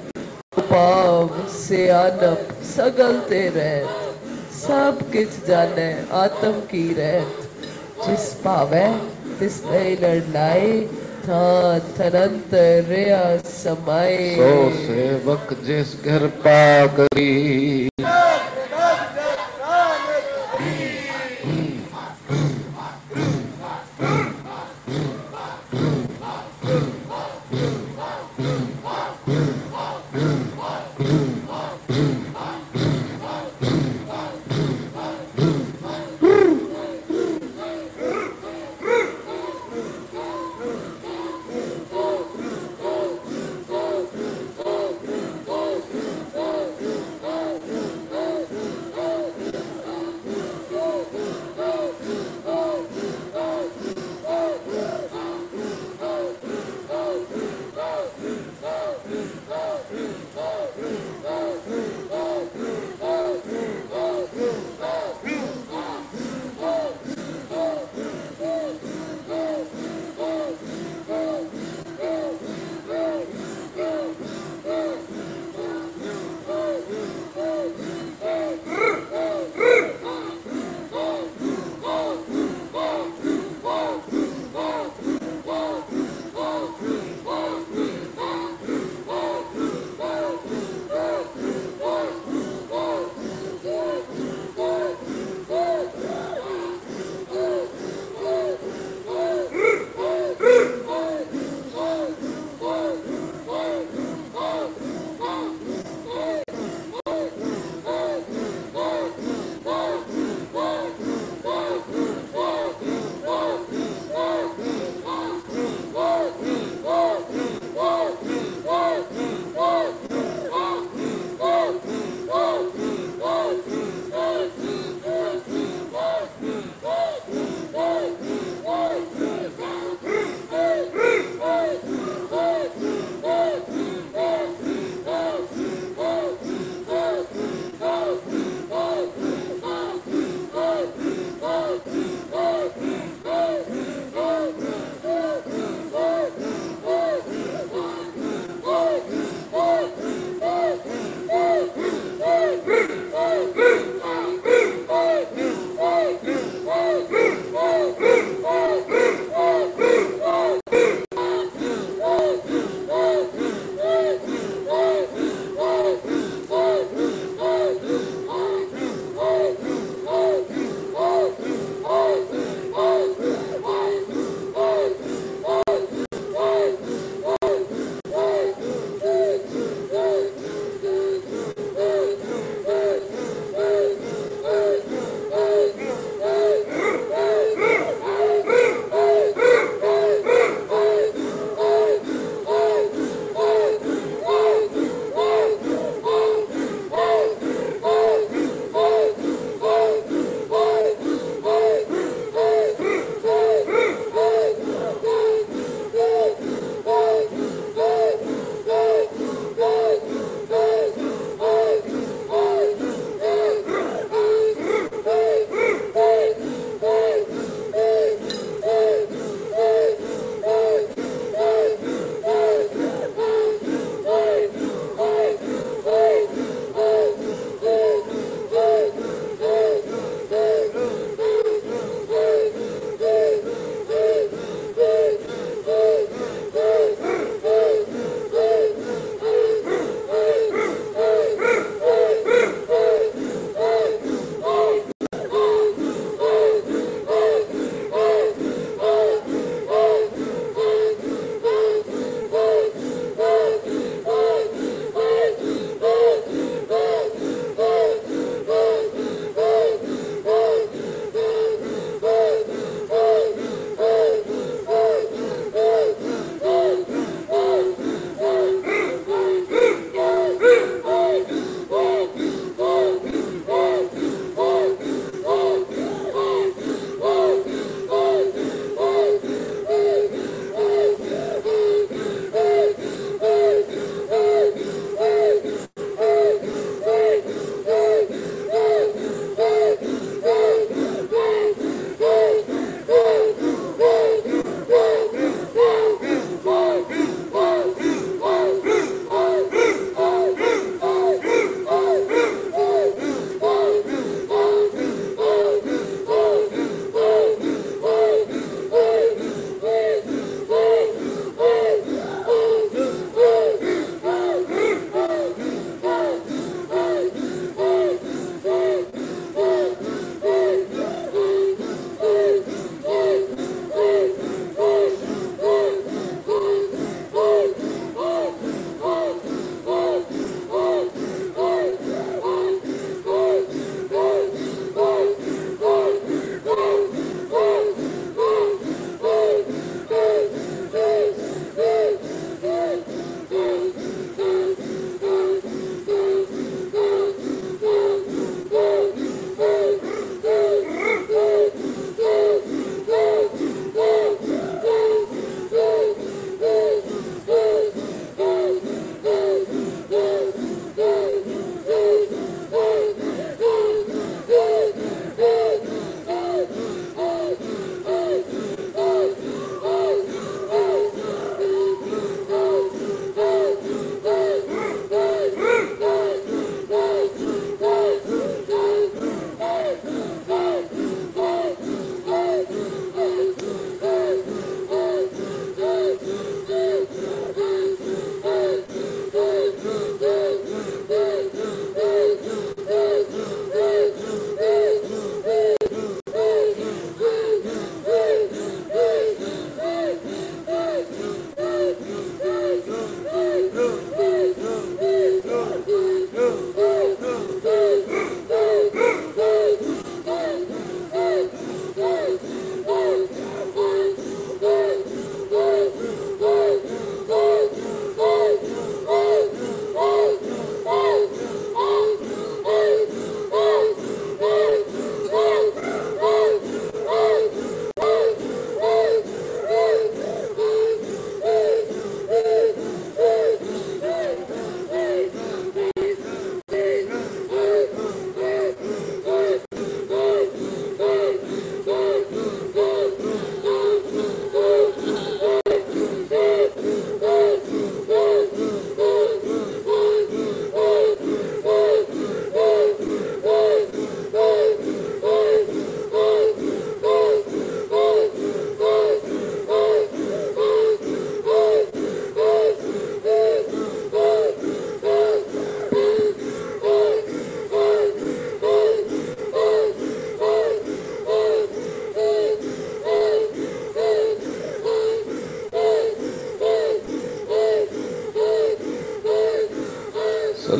पाव से आनप सगल ते रहत सब किछ जाने आत्म की रहत जिस पावे तिस नहीं लड़लाए था थनंत रिया समाए सो सेवक जिस घर पा करी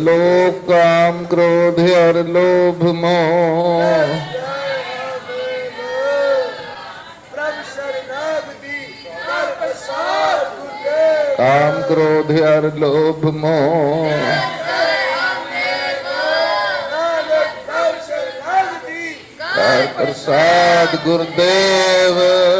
लोक काम क्रोध और लोभ मोह काम क्रोध और लोभ मोह कर प्रसाद गुरुदेव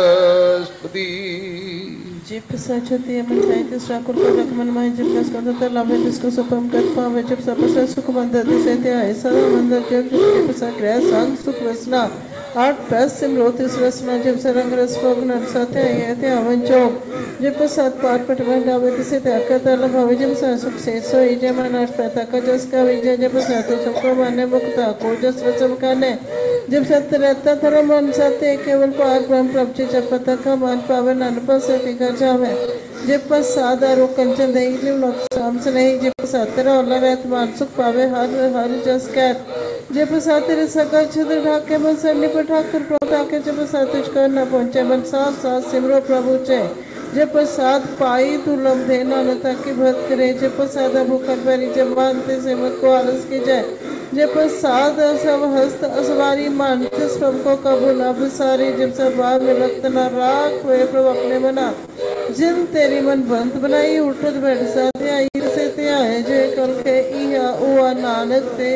जिप सचते मन साहित्य ठाकुर को रकमन माय जिप का स्कंदर लाभे जिसको सुपम कर पावे जिप सब से सुख मंदिर से ते ऐसा मंदिर जब जिप सा ग्रह संग सुख वसना आठ प्लस सिमरोतिस रसना जिप से रंग रस पगन सत्य ये ते अवन चोक जिप सात पाठ पट बंडावे तिसे ते अकतर लभावे जिप सा सुख से सो इजे मन आठ पता का जस का विजय जिप सा तो सबको माने मुक्ता को जस वचन काने जब सत्य रहता थरा मन सत्य केवल पार ब्रह्म प्रपंच जब पता का मान पावे अनुभव से तिकर जावे जब पस सादा रो कंचन दही लिव नोकसाम से नहीं जब सत्य औला रहत मान सुख पावे हर हर जस कैत जब सत्य सकल छिद्र ढाके मन सरनी पर ठाकुर प्रभु के जब सत्य कर न पहुंचे मन साथ साथ सिमरो प्रभु चे जब प्रसाद पाई तू लम देना न ताकि भक्त करे जब प्रसाद भूखन परी जब मानते से मत को आलस की जाए जब प्रसाद सब हस्त असवारी मानते सब को कबूल अब सारी जब सब बार में रक्त न राख वे प्रभु अपने मना जिन तेरी मन बंद बनाई उठत बैठ साथे आई से ते आए जे कल के इहा उआ नानक ते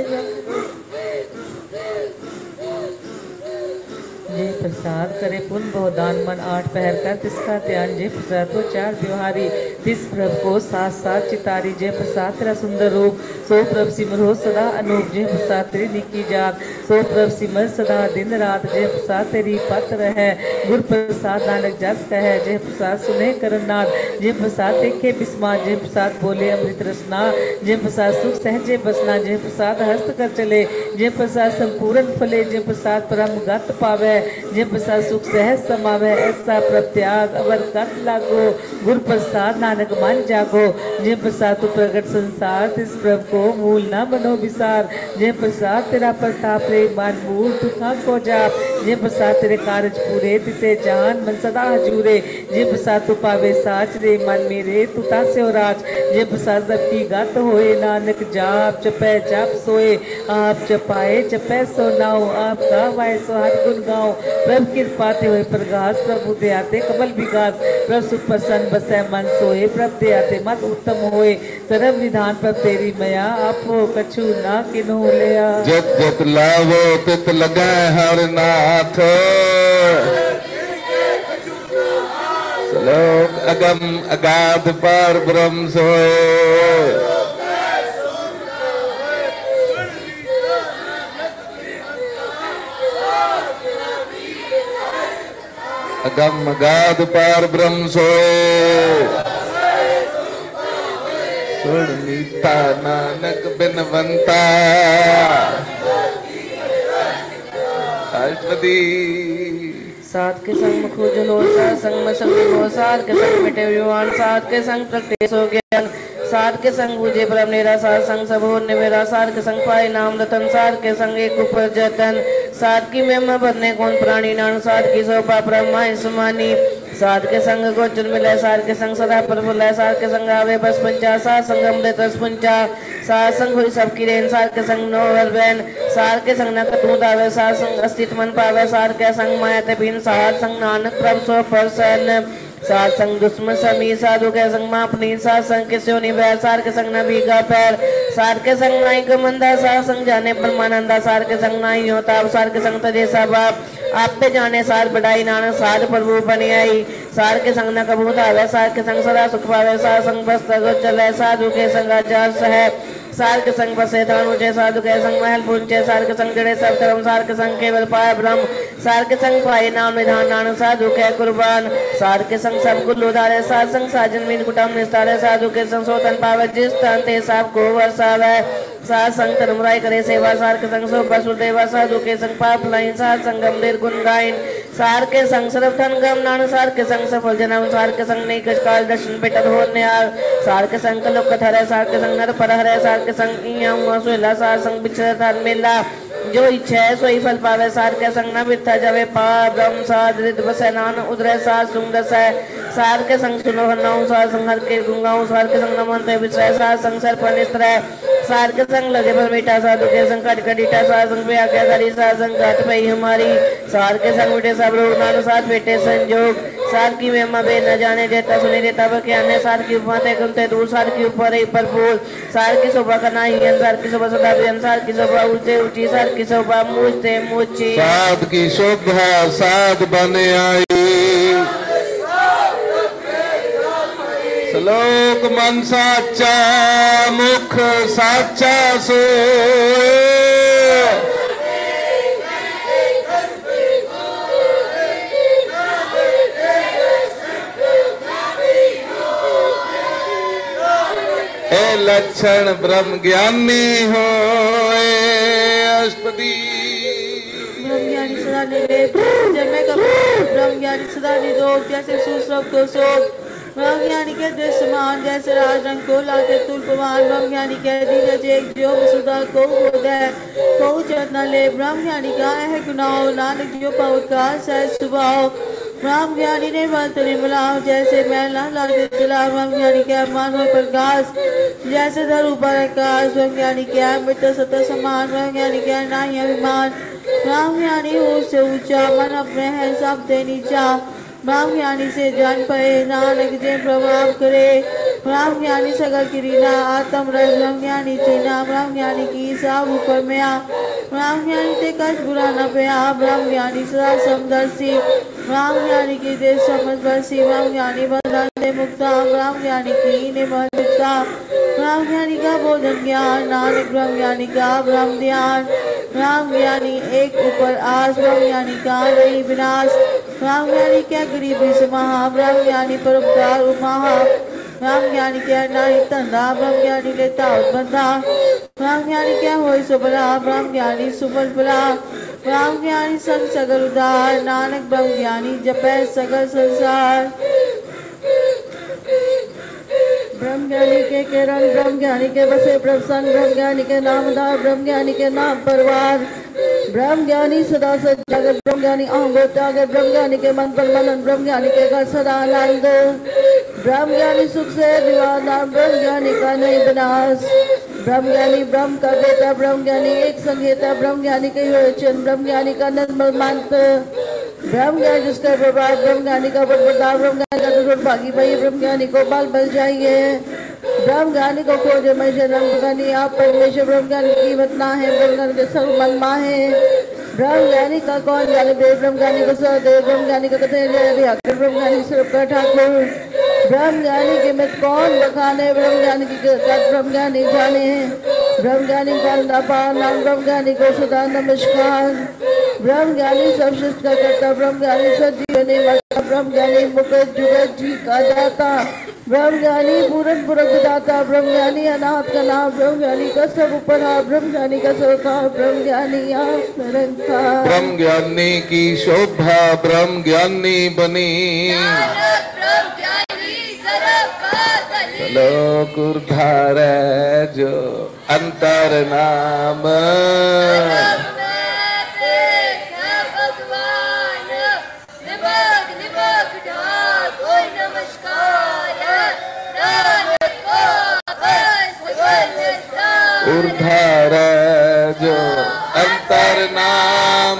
जे प्रसाद करे पुन बहुदान मन आठ पहर कर तिसका ध्यान जे प्रसाद तो चार व्यवहारी तिस प्रभ को साथ साथ चितारी जे प्रसाद तेरा सुंदर रूप सो प्रभ सिमरो सदा अनूप जे प्रसाद तेरी निकी जात सो प्रभ सिमर सदा दिन रात जे प्रसाद तेरी पत रहे गुर प्रसाद नानक जस कहे जे प्रसाद सुने करनाथ जे प्रसाद देखे बिस्मात जे प्रसाद बोले अमृत रसना जे प्रसाद सुख सहजे बसना जे प्रसाद हस्त कर चले जे प्रसाद संपूर्ण फले जे प्रसाद परम गत पावे जे प्रसाद सुख सहज समावे ऐसा प्रत्याग अवर कर लागो गुर प्रसाद नानक मन जागो जे प्रसाद तू प्रगट संसार तिस प्रभ को मूल न बनो विसार जे प्रसाद तेरा प्रताप रे मन मूल दुखा को जाप जे प्रसाद तेरे कारज पूरे तिसे जान मन सदा हजूरे जे प्रसाद तू पावे साच रे मन मेरे तू तासे हो राज जे प्रसाद सब की गत होए नानक जाप जपै जप सोए आप जपाए जपै सो नाओ आप गावाए सो हर गुण गाओ प्रभु कृपा ते हुए प्रगास प्रभु दे आते कमल विकास प्रभु सुख प्रसन्न बसै मन सोए प्रभु दे आते मत उत्तम होए सर्व निधान प्रभु तेरी मया आपो कछु ना किन्हो लिया जत जत लावो तित लगै हर नाथ श्लोक अगम अगाध पार ब्रह्म सोए अगम गाध पार ब्रह्म सोए सुन मीठा नानक बिनवंता अष्टपदी साध के संग मुखो जलो संग में संग हो साध के संग मिटे विमान साध के संग प्रत्येक हो ज्ञान साध के संग बुझे परम नेरा साध संग सब हो निमेरा साध के संग पाए नाम रतन साध के संग एक ऊपर जतन साध की महिमा बदने कौन प्राणी नान साध की सोपा ब्रह्मा सुमानी साध के संग गोचर मिले साध के संग सदा प्रफुल्ल साध के संग आवे बस पंचा साध संगम दे तस पंचा साध संग हुई सबकी रेन साध के संग नो बहन साध के संग न कतू दावे साध संग अस्तित्व मन पावे साध के संग माया ते बिन साध संग नानक प्रभु सो प्रसन्न साध संग दुश्मन समी साधु के संग मापनी साध संग के स्योनी बैर साध के संग न भीगा पैर साध के संग नाई को मंदा साध संग जाने परमानंदा साध के संग नाई होता साध के संग तजे सब आप पे जाने साध बढ़ाई नानक साध प्रभु बनी आई साध के संग न कबूत आवे साध के संग सदा सुख पावे साध संग बस चले साधु के संग आचार सह सार के संग बसे धन ऊंचे साधु के संग महल पूंचे सार के संग जड़े सब धर्म सार के संग केवल पाए ब्रह्म सार के संग पाए नाम निधान नानक साधु के कुर्बान सार के संग सब कुल उधारे साध संग साजन मीन कुटुंब निस्तारे साधु के संग सोतन पावे जिस तन ते सब को वर्षावे साध संग धर्मराय करे सेवा सार के संग सो वसुदेवा साधु के संग पाप लाइन साध संगम देर गुण गायन सार के संग सर्व धन गम नानक सार के संग सफल जन्म सार के संग नहीं कछ काल दर्शन बेटर हो निहाल सार के संग लोक कथरे सार के संग नर पर हरे सार के संग इया हुआ सोला सार संग बिछड़ धर मेला जो इच्छा है सोई फल पावे सार के संग न बिथा जावे पा ब्रह्म साध रिद बसे नान उदरे साध सुंदस है सार के संग सुनो हन्नाऊ सार संग हर के गुंगाऊ सार के संग नमन ते विषय सार संग सर पर निस्तर सार के संग लगे पर मीठा साधु के संग खट खटीटा सार संग पे आज्ञा सारी सार संग घाट पई हमारी सार के संग मिटे सब रोग नानु सार बेटे संजोग सार की महिमा बे न जाने देता सुने देता पर क्या ने सार की उपमा ते गुनते दूर सार की ऊपर ही पर फूल सार की शोभा करना ही सार की शोभा सदा भी सार की शोभा ऊंचे ऊंची सार की शोभा मूछते मूछी साध की शोभा साध बने आई श्लोक मन साचा मुख साचा सोए ए लक्षण ब्रह्म ज्ञानी होए अष्टपदी ब्रह्म ज्ञानी सदा निर्लेप जन्मे का ब्रह्म ज्ञानी सदा निरोग जैसे सुश्रव को सोग ब्रह्म ज्ञानी के दृश्यमान जैसे राज रंग को लाते तुल्पवान ब्रह्म ज्ञानी के धीरज एक जो सुधा को बोधय को चरना ले ब्रह्म ज्ञानी का है गुनाह नानक जो पौध का सह स्वभाव ब्रह्म ज्ञानी ने मंत्र निर्मलाओ जैसे मैला लागे चला ब्रह्म ज्ञानी के मान में प्रकाश जैसे धरु पर आकाश ब्रह्म ज्ञानी के मित्र सत्य समान ब्रह्म ज्ञानी के नाही अभिमान ब्रह्म ज्ञानी उससे ऊंचा मन अपने है सब दे नीचा ब्रह्म ज्ञानी से जान पाए नानक जे प्रभाव करे ब्रह्म ज्ञानी सगर किरीना आत्म रस ब्रह्म ज्ञानी चीना ब्रह्म ज्ञानी की सब ऊपर में आ ब्रह्म ज्ञानी ते कछ बुरा न पया ब्रह्म ज्ञानी सदा समदर्शी ब्रह्म ज्ञानी की देश समझ बरसी ब्रह्म ज्ञानी बंधन से मुक्ता ब्रह्म ज्ञानी की निमंत्रिता ब्रह्म ज्ञानी का बोधन ज्ञान नानक ब्रह्म ज्ञानी का ब्रह्म ध्यान ब्रह्म ज्ञानी एक ऊपर आस ब्रह्म ज्ञानी का नहीं विनाश ब्रह्म ज्ञानी क्या गरीबी समाहा ब्रह्म ज्ञानी परोपकार उमाहा ब्रह्म ज्ञानी क्या नाही धंधा ब्रह्म ज्ञानी लेता बंधा ब्रह्म ज्ञानी क्या होई सुबला ब्रह्म ज्ञानी सुबल बला ब्रह्म ज्ञानी संग सगर उदार नानक ब्रह्म ज्ञानी जपै सगर संसार ब्रह्म ज्ञानी के किरण ब्रह्म ज्ञानी के बसे प्रसन्न ब्रह्म ज्ञानी के नामदार ब्रह्म ज्ञानी के नाम परवार ब्रह्म ज्ञानी सदा सच जागर ब्रह्म ज्ञानी अहंगो त्यागर ब्रह्म ज्ञानी के मन पर मनन ब्रह्म ज्ञानी के घर सदा आनंद ब्रह्म ज्ञानी सुख से दीवाना ब्रह्म ज्ञानी का नहीं विनाश ब्रह्म ज्ञानी ब्रह्म का बेटा ब्रह्म ज्ञानी एक संगीता ब्रह्म ज्ञानी के योचन ब्रह्म ज्ञानी का निर्मल मंत्र ब्रह्म ज्ञानी जिसका प्रभाव ब्रह्म ज्ञानी का बड़बड़ाव ब्रह्म ज्ञानी का दुर्ग भागी भाई ब्रह्म ज्ञानी को बाल बल जाइए ब्रह्म ज्ञानी को खोजे महेश्वर ब्रह्म ज्ञानी आप परमेश्वर ब्रह्म ज्ञानी की कीमत ना है ब्रह्म ज्ञानी के सर्व मन माहे ब्रह्म ज्ञानी का कौन जाने दे ब्रह्म ज्ञानी को सहदेव ब्रह्म ज्ञानी का कथे ब्रह्म ज्ञानी सर्व का ठाकुर ब्रह्म ज्ञानी के मत कौन बखाने ब्रह्म ज्ञानी की ब्रह्म ज्ञानी जाने ब्रह्म ज्ञानी का नाम ब्रह्म ज्ञानी को सदा नमस्कार ब्रह्म ज्ञानी सब सृष्टि का करता ब्रह्म ज्ञानी सजीवने वाला ब्रह्म ज्ञानी मुकुट जुगत जी का दाता ब्रह्म ज्ञानी पूरन पुरख दाता ब्रह्म ज्ञानी अनाथ का नाम ब्रह्म ज्ञानी का सब ऊपर ब्रह्म ज्ञानी का सरकार ब्रह्म ज्ञानी आप निरंकार ब्रह्म ज्ञानी की शोभा ब्रह्म ज्ञानी बनी लोक उद्धार जो अंतर नाम उद्धार जो अंतर नाम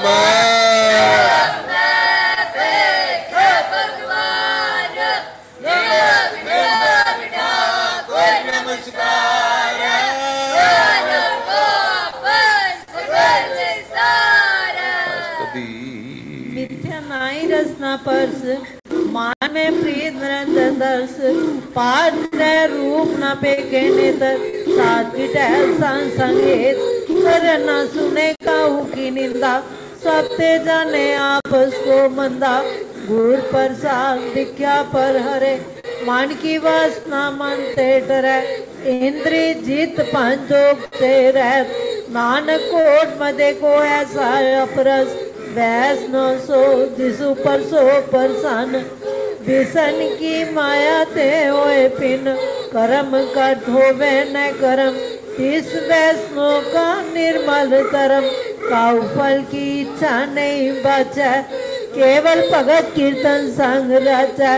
मिथ्या नाई रसना परस मान में प्रीत निरंतर दर्श पात्र रूप न पे कहने तर साथ की टहल संगीत कर न सुने काहू की निंदा सबते जाने आपस को मंदा गुर प्रसाद दिख्या पर हरे मान की वासना मन ते डरे इंद्री जीत पंचोक ते रह नानक कोट मदे को ऐसा अपरस वैस न सो जिसु पर सो परसन बिसन की माया ते होए पिन कर्म कर धोवे न कर्म इस वैष्णो का निर्मल कर्म काउ फल की इच्छा नहीं बचा केवल भगत कीर्तन संग रचा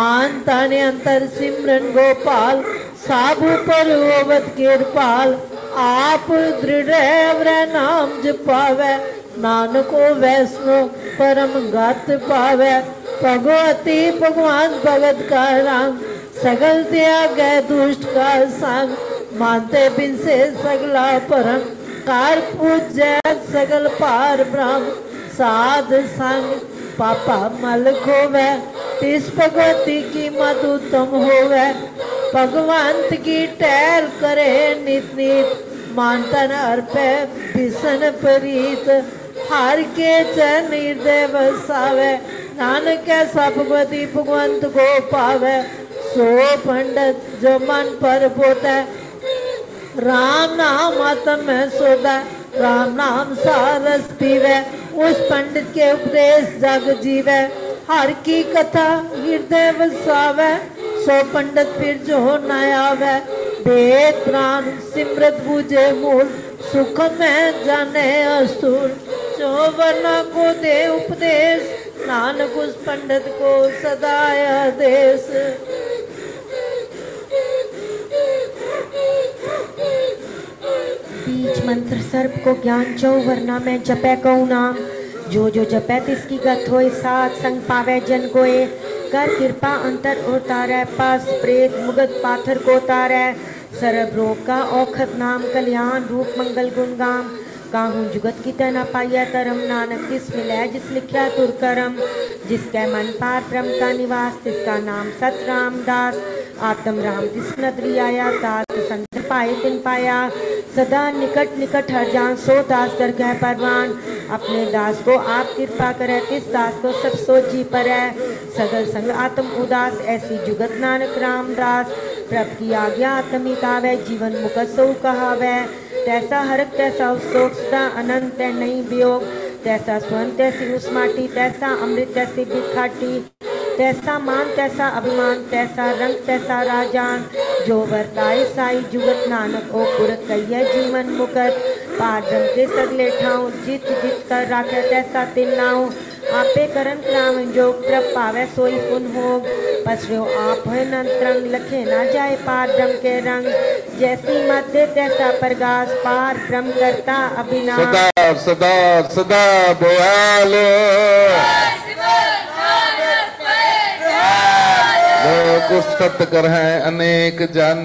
मान ताने अंतर सिमरन गोपाल साबु पर होवत कृपाल आप दृढ़ वह नाम जपावे, नानको वैष्णो परम गत पावे। भगवती भगवान भगत का राम, सगल त्याग दुष्ट का संग, मानते बिन से सगला परम, कार पूजय सगल पार ब्रह्म। साध संग पापा मल खोवे, तिस भगवती की मत उत्तम होवे। भगवंत की टहल करे नित नित, मानतन अर्पे बिसन प्रीत। हर के चरण हृदय बसावे, नानक ऐसा भगवती भगवंत को पावे। सो पंडित जो मन पर बोता, राम नाम आत्म में सोता। राम नाम सारस पीवे, उस पंडित के उपदेश जग जीवे। हर की कथा हृदय वसावे, सो पंडित फिर जो न आवे। वेद प्राण सिमरत बूझे मूल, सुख में जाने अस्तूल। जो वर्णा को दे उपदेश, नानक उस पंडित को सदा आदेश। बीज मंत्र सर्प को ज्ञान चौ वर्णा में जपे कौ नाम। जो जो जपे तिसकी गत होए, साथ संग पावे जन कोय। कर कृपा अंतर उतारे, पास प्रेत मुगत पाथर को तारे। सर्व रोग का औखद नाम, कल्याण रूप मंगल गुण गाम। काहू जुगत की तना पाया तरम, नानक तिस मिलै जिस लिखा तुर करम। जिसके मन पार ब्रह्म का निवास, तिसका नाम सत रामदास। आत्म राम तिस नदरी आया, तात संत पाए तिन पाया। सदा निकट निकट हर जान, सो दास दरगह परवान। अपने दास को आप कृपा करे, तिस दास को सब सोची परै। सगल संग आत्म उदास, ऐसी जुगत नानक रामदास। प्रभ की आज्ञा आत्मिक आवे, जीवन मुकत सो कहावे। तैसा हरक तैसा शोक, सदा अनंत नहीं वियोग। तैसा स्वर्ण तैसी उस माटी, तैसा अमृत तैसी बिखाटी। तैसा मान तैसा अभिमान, तैसा रंग तैसा राजान। जो वर्ताए साई जुगत, नानक ओ पुरत कहिए जीवन मुकत। पार ब्रह्म के सगले ठाऊं, जित जित कर राखे तैसा तिन नाऊं। आपे करन राम जो प्रभ पावे, सोई पुन होग। पसरो आप है नंत्रंग, लखे ना जाए पार ब्रह्म के रंग। जैसी मध्य तैसा प्रकाश, पार ब्रह्म करता अभिनाश। सदा सदा सदा दयाल, लोग सत कर हैं अनेक जन।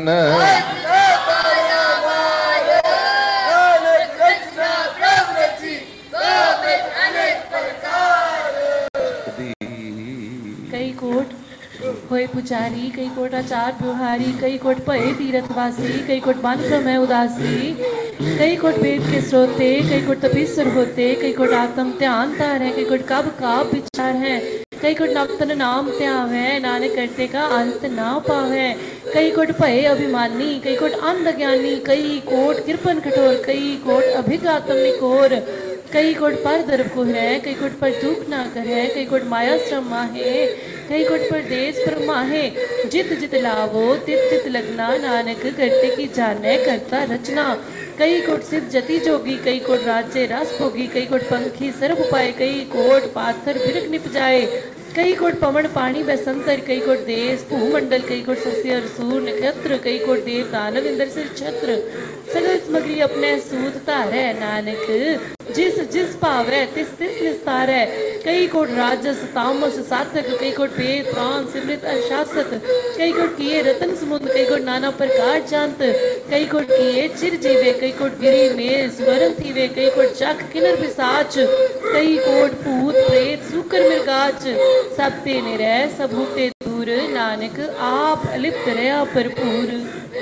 कई कोट होए पुजारी, कई कोट आचार व्यवहारी। कई कोट पए तीर्थवासी, कई कोट बान में उदासी। कई कोट वेद के श्रोते, कई कोट तपीसर होते। कई कोट आत्म ध्यान तार है, कई कोट कब का विचार है। कई कोट नवतन नाम त्यावे, नानक करते का अंत ना पावे। कई कोट भय अभिमानी, कई कोट अंध ज्ञानी। कई कोट कृपन कठोर, कई कोट अभिगातम निकोर। कई कोट पर दर्भ को है, कई कोट पर दुख ना करे। कई कोट माया श्रम माहे, कई कोट परदेश पर माहे। जित जित लावो तित तित लगना, नानक करते की जाने करता रचना। कई कोट सिद्ध जति जोगी, कई कोट राज्य रस भोगी। कई कोट पंखी सर्व पाए, कई कोट पाथर बिरक निप जाए। कई कोट पवन पानी बसंतर, कई कोट देश भूमंडल। कई कोट सस्य और सूर नक्षत्र, कई कोट देव दानव इंद्र सिर छत्र। सगल समग्री अपने सूत धारै, नानक जिस जिस पावै तिस तिस निस्तारै। कई कोट राजस तामस साधक, कई कोट वेद पुराण सिमृत अनुशासक। कई कोट किए रतन समुद्र, कई कोट नाना प्रकार जानत। कई कोट किए चिर जीवे, कई कोट गिरी में स्वरण थीवे। कई कोट चख किन्नर पिशाच, कई कोट भूत प्रेत सूकर मृगाच। सब ते निरय सब भूते दूर, नानक आप अलिप्त रहा भरपूर।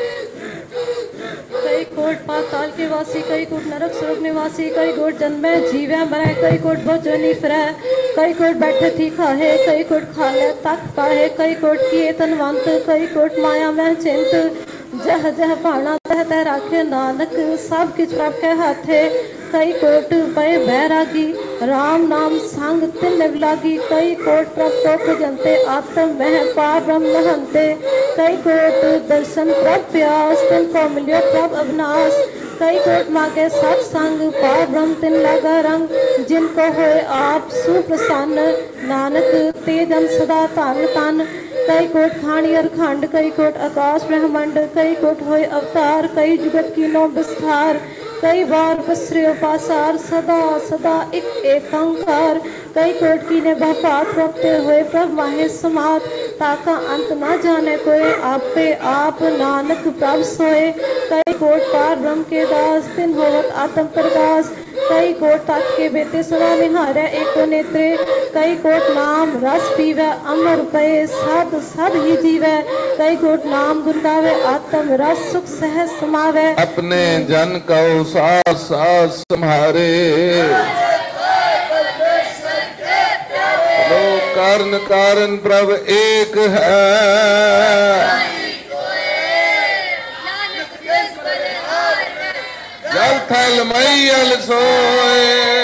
कई कोट पाताल के वासी, कई कोट नरक स्वर्ग निवासी। कई कोट जन्मे जीवे मरै, कई कोट भोजनी फिरै। कई कोट बैठे थी खाहे, कई कोट खा ले तक पाहे। कई कोट किए तनवंत, कई कोट माया में चिंत। जह जह भाना तह तह राखे, नानक सब किछ प्रभ के हाथे। कई कोट भय बैरागी, राम नाम संग तिन लागी। कई कोट प्रभ को भजनते, आत्म मह पार ब्रह्म नहंते। कई कोट दर्शन प्रभ प्यास, तिन को मिलियो प्रभ अविनाश। कई कोट मांगे सत्संग, पार ब्रह्म तिन लगा रंग। जिनको होए आप सुप्रसन्न, नानक ते जन सदा धन तन। कई कोट खानी और खंड, कई कोट आकाश ब्रह्मांड, कई कोट होए अवतार, कई जुगत की नौ विस्तार, कई बार बसरे पासार, सदा सदा एक एकांकार, कई कोट की ने बहपात रखते हुए प्रभ माहे समात, ताका अंत ना जाने कोई, आप पे आप नानक प्रभ सोए, कई कोट पार ब्रह्म के दास, दिन होवत आत्म प्रकाश, कई कोट तक के बेटे सुना निहारे एको नेत्रे, कई कोट नाम रस पीवे अमर पे साध सब ही जीवे, कई कोट नाम गुण गावे आत्म रस सुख सहज समावे, अपने जन को सास सास सम्हारे, लोक कारण कारण प्रभ एक है, जल थल मैयल सोए।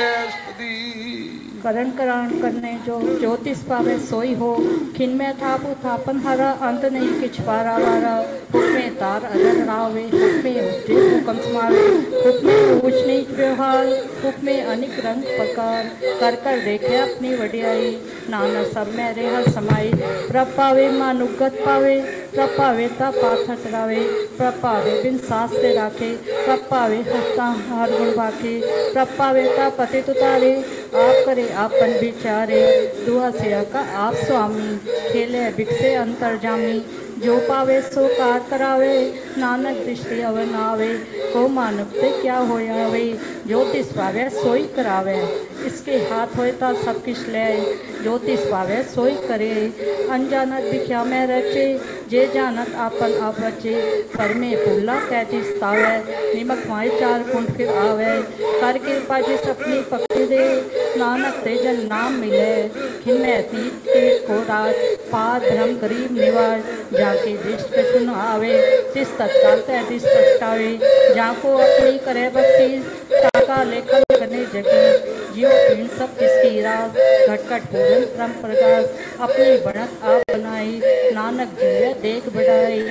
करण करण करने जो ज्योतिष पावे सोई हो, खिन में थापु थापन हरा, अंत नहीं किछ पारा वारा, हुक्मे तार अदर रावे, हुक्मे उठे हुकम समावे, हुक्मे ऊंच नीच व्यवहार, हुक्मे अनेक रंग प्रकार, कर कर देखे अपनी वडियाई, नाना सब में रेहा समाई, प्रभ पावे मानुगत पावे, प्रभ पावे ता पाथ रावे, प्रभ पावे बिन सास से राखे, प्रभ पावे हस्ता हर गुण बाके, प्रभ पावे ता पति तुतारे, आप करे आपन विचारे, दुआ सिया का आप स्वामी, खेले बिकसे अंतर्जामी, जो पावे सो कार करावे, नानक दृष्टि अवनावे, को मानव ते क्या होया वे, ज्योतिष पावे सोई करावे, इसके हाथ होए ता सब किछ ले, ज्योतिष पावे सोई करे, अनजानत दिख्या में रचे, जे जानत आपन आप बचे, पर में पुल्ला तैतीस तावे, निमक माए चार कुंड फिर आवे, कर कृपा जिस अपनी पकड़ी दे, नानक ते जन नाम मिले, खिन्ने तीत के को राज, पाद भ्रम गरीब निवाज, जाके दृष्ट पे सुन आवे, तिस तत्काल तैतीस पछतावे, जाको अपनी करे भक्ति, ताका लेखन करने जगी, जियो पीण सब किसकी राज, घटघट पूजन परम प्रकाश, अपनी बनत आप बनाई, नानक जीवे देख बढ़ाई।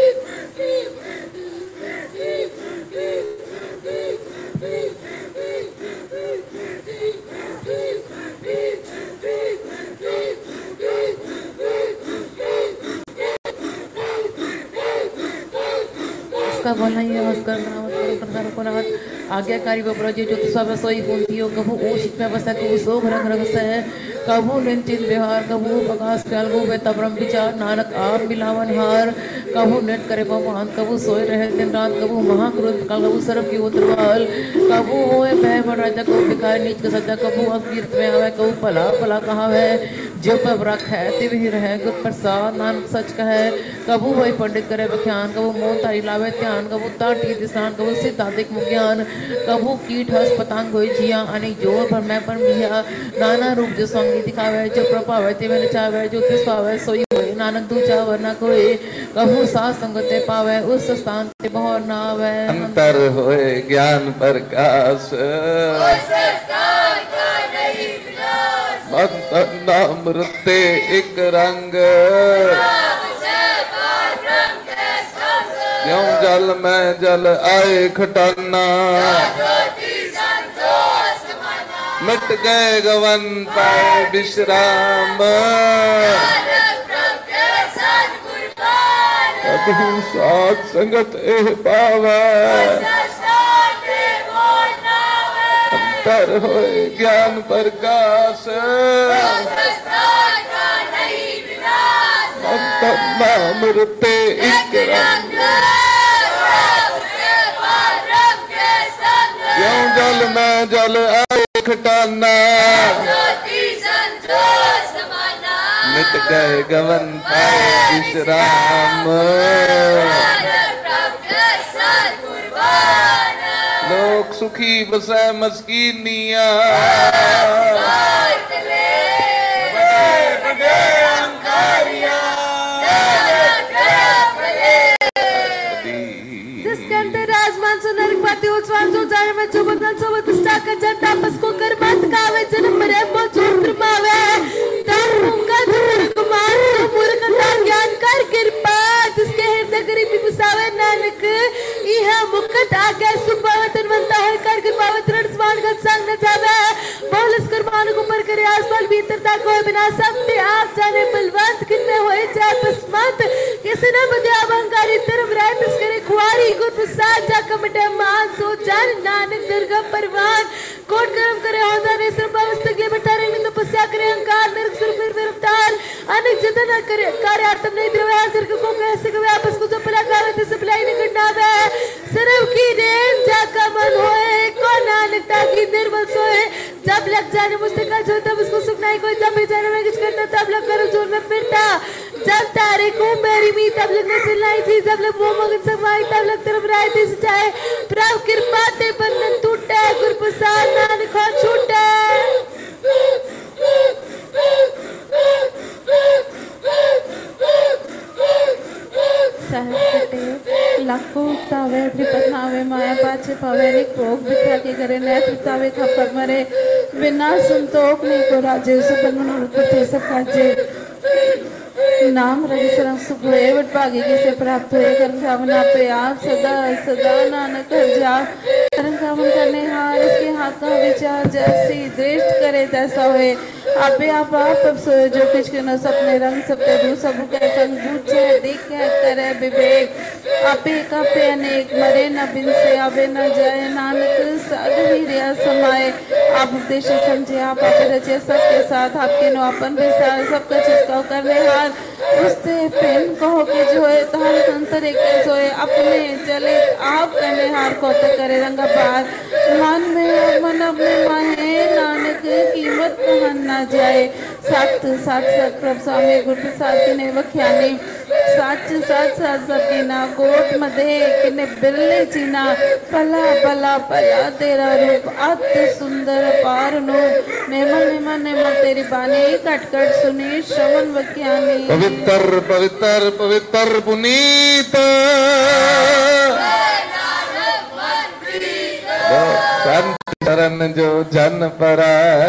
इसका बोलना ही नमस्कार आज्ञाकारी बब्रजे जो सब सोई कुंती हो, कभू ऊषित में बसा, कभू सो घरक रगस है, कभू निंचित व्यवहार, कभू प्रकाश काल गो वे तब्रम विचार, नानक आप मिलावन हार, कभू नेट करे पमान, कभू सोए रहे दिन रात, कभू महाक्रोध काल, कभू सर्व की उतरवाल, कभू होए भय बड़ राजा, कभू भिखारी नीच का सज्जा, कभू अकीर्त में आवे, कभू भला भला कहा है, जो पर रख है तिव ही रहे गुर प्रसाद, नानक सच कहे, कभू वही पंडित करे व्याख्यान, कभू मोन तारी लावे ध्यान, कभू ताटी दिशान, कभू सिद्धांतिक मुज्ञान, कभू कीट हस पतंग होई जिया, अनेक जोर भर मैं पर मिया, नाना रूप जो संगी दिखावे, जो प्रभावे तिवे नचावे, जो तिस पावे सोई होए, नानक दूजा वरना कोई, कभू साथ संगते पावे, उस स्थान से बहुर ना आवे, अंतर होए ज्ञान प्रकाश, अमृत एक रंग, क्यों जल में जल आए खटाना, मिट गए गवन पाए विश्राम, कभी साथ संगत एह पावे, अंतर होए ज्ञान प्रकाश, अमृत एक रंग, क्यों जल में जल आए खटाना, मिट गए गवन पाए विश्राम, लोक सुखी बसै मस्कीनिया, को कर मत कावे जन्म रे मोचूत्र मावे, तमुका धुर कुमार मूर्ख का ज्ञान कर कृपा, जिसके हृदय गरीबी बुसावे, नानक इहा मुक्त आगे सुपावे, तनवंता है कर कृपावे, तृण समान गत संग न जावे, बोलस कर मान को पर करे आसपाल भीतर ता कोई बिना सब ते आप जाने बलवंत कितने होए सना बद्या बंकारी तरफ राय तस्करे खुआरी गुर प्रसाद जा कमटे मान सो जान नानक दुर्गा परवान कोट कर्म करे होदा रे सर पावस्तक ले बटारे निंद पस्या करे अहंकार नरक सुर फिर गिरफ्तार अनेक जतन करे कार्य आत्म नहीं द्रव्य सर को कैसे को वापस को सपला कर ते सप्लाई ने करना है सरव की देन जा का मन होए को नानक ताकि निर्मल सोए जब लग जाने मुस्तका जो तब उसको सुख नहीं कोई जब बेचारे में कुछ करना तब लग करो जोर में फिरता जब तारे को मेरी मी तब लग में सिलाई थी जब लग वो मगन समाई तब लग तरफ राय थी सचाए प्रभु कृपा ते बंधन टूटे गुर प्रसाद नानक खो छूटे सहस्ते लाखों तावे त्रिपत नावे माया पाछे पावे निक भोग बिखरा के करे नेत्र तावे खपर मरे बिना संतोष नहीं को राजे सुपन मनोरथ थे सब काजे नाम रवि सरंग सुबह एवट भागी से प्राप्त हुए कर्म कामना पे आप सदा सदा नानक कर जा कर्म कामन करने हार इसके हाथ का विचार जैसी दृष्ट करे तैसा हुए आपे आप आप अब सोए जो कुछ के न सपने रंग सपने दू सब के संग बूझे देख के करे विवेक आपे का पे अनेक मरे न बिन से आवे न जाए नानक सागर ही रिया समाए आप उपदेश समझे आप आपे रचे सबके साथ आपके नो अपन विस्तार सबका चिस्काव करने हार उससे प्रेम कहो कि जो है तार संतर एक सोए अपने चले आप करने हार को करे रंगा पार मन में मन अपने माहे नानक कीमत कहन ना जाए सत सत सत प्रभ स्वामी गुरु प्रसाद की ने वख्याने सच सच सच सबकी ना कोट मधे किने बिरले चीना पला पला पला तेरा रूप अति सुंदर पार नो नेमन नेमन नेमन तेरी बानी कट कट सुनी श्रवण वख्याने पवित्र पवित्र पवित्र पुनीत संत चरण जो जन पर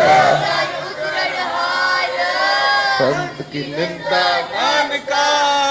संत की निंदा मान का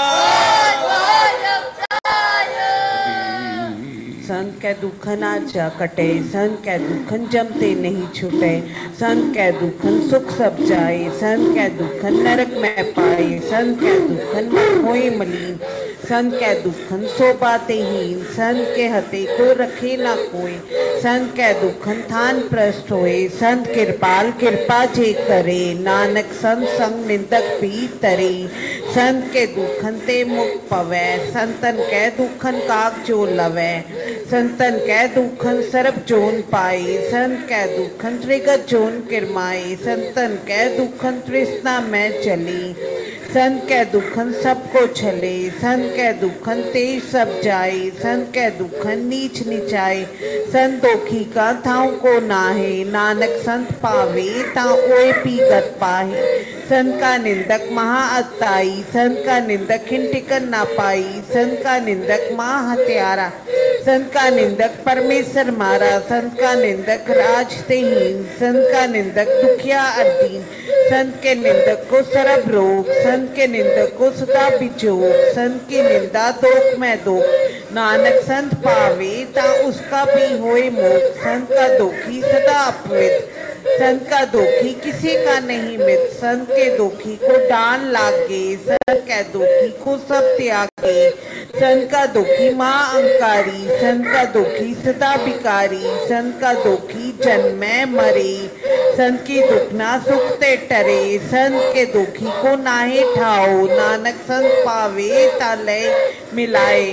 संत कै दुखन आजा कटे संत कै दुखन जमते नहीं छूटे संत कै दुखन सुख सब जाए संत कै दुखन नरक में पाए संत कै दुखन होए मलीन संत कै दुखन सो बाते हीन संत के हते को रखे ना कोई संत कै दुखन थान प्रष्ट होए संत कृपाल कृपा जे करे नानक संत संग निंदक भी तरे संत के दुखन ते मुख पवै संतन कै दुखन काग जो लवै संतन कै दुखन सरब जोन पाए संत कै दुखन त्रिगत जोन किरमाए संतन कै दुखन तृष्णा में चली संत कै दुखन सबको छले संत कै दुखन तेज सब जाए संत कै दुखन नीच निचाए संत दोखी का थाव को नाहे नानक संत पावे ता ओए पीगत पाहे संत का निंदक महा अताई संत का निंदक खिंटिकन ना पाई संत का निंदक माँ हत्यारा संत का निंदक परमेश्वर मारा संत का निंदक राज ते हीन संत का निंदक दुखिया अधीन संत के निंदक को सरब रोग संत के निंदक को सदा बिचोक संत की निंदा दोख में दोख नानक संत पावे ता उसका भी होए मोख संत का दोखी सदा अपवित्र संत का दोखी किसी का नहीं मित संत के दोखी को डान लागे संत के दोखी को सब त्यागे संत का दोखी माँ अंकारी संत का दोखी सदा बिकारी संत का दोखी जन्मे मरे संत की दुखना सुख ते टरे संत के दुखी को नाहे ठाओ नानक संत पावे ताले मिलाए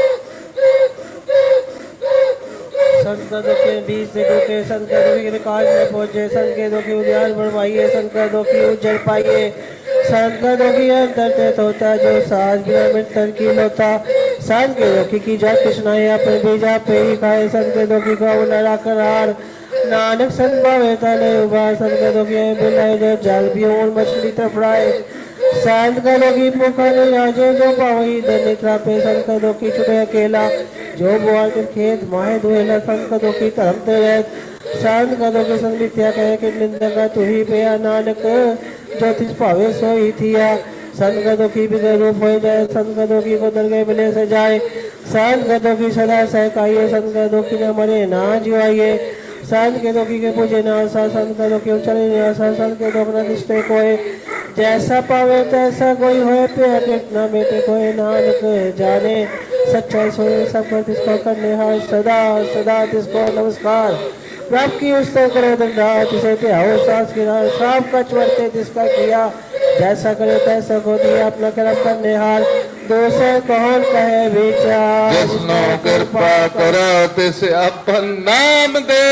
संत का दुखे बीज से डूके संत का दुखी के काज में पहुंचे संत के दुखी उद्यान बढ़वाइए संत का दुखी उज्जल पाइए संत का दुखी अंतर होता जो साज बिना मित्र की होता संत के दुखी की जात कृष्णाए अपने बीजा पे ही खाए संत के दुखी का उनरा करार नानक संत भावे तले उबा संत के दुखी बिलाए जो जाल भी और मछली तफड़ाए संत का दुखी भूखा नहीं आजे जो पावही धन पे संत का दुखी छुटे अकेला जो बुआल के खेत माहे दुहेला संत का दुखी धर्म ते संत का दुखी संग मिथ्या कहे कि निंदा का तू ही पेया नानक ज्योतिष पावे सो ही थिया संत का दुखी बिगड़ रूप हो जाए संत का दुखी को दरगाह मिले से जाए संत का दुखी सदा सहकाइए संत का दुखी न मरे ना जुआइए संत के दुखी के पूजे न आशा संत का दुखी चले न आशा संत के दुख न रिश्ते कोई जैसा पावे तैसा कोई होए पे न बेटे कोई नानक जाने सच्चाई सोए सब पर तिसको करने हाय सदा सदा तिसको नमस्कार प्रभ की उस तो करो दंडात तिसे त्याओ सांस की राह श्राप कच वर्ते तिसका किया जैसा करे तैसा को दिया अपना कर्म करने हार दोषे कौन कहे विचार जिसनो कृपा करो तिस अपन नाम दे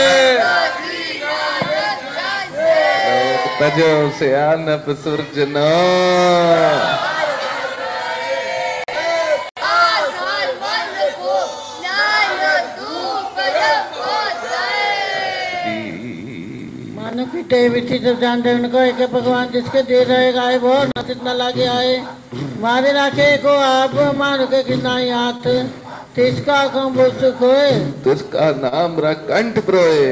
तजो सियानप सुरजनो मानो पीटे बिठी जब जान दे उनको एक भगवान जिसके दे रहेगा आए वो ना जितना लागे आए मारे राखे को आप मानो के कितना हाथ तिसका कम बोल सुखोए तुझका नाम रा कंठ प्रोए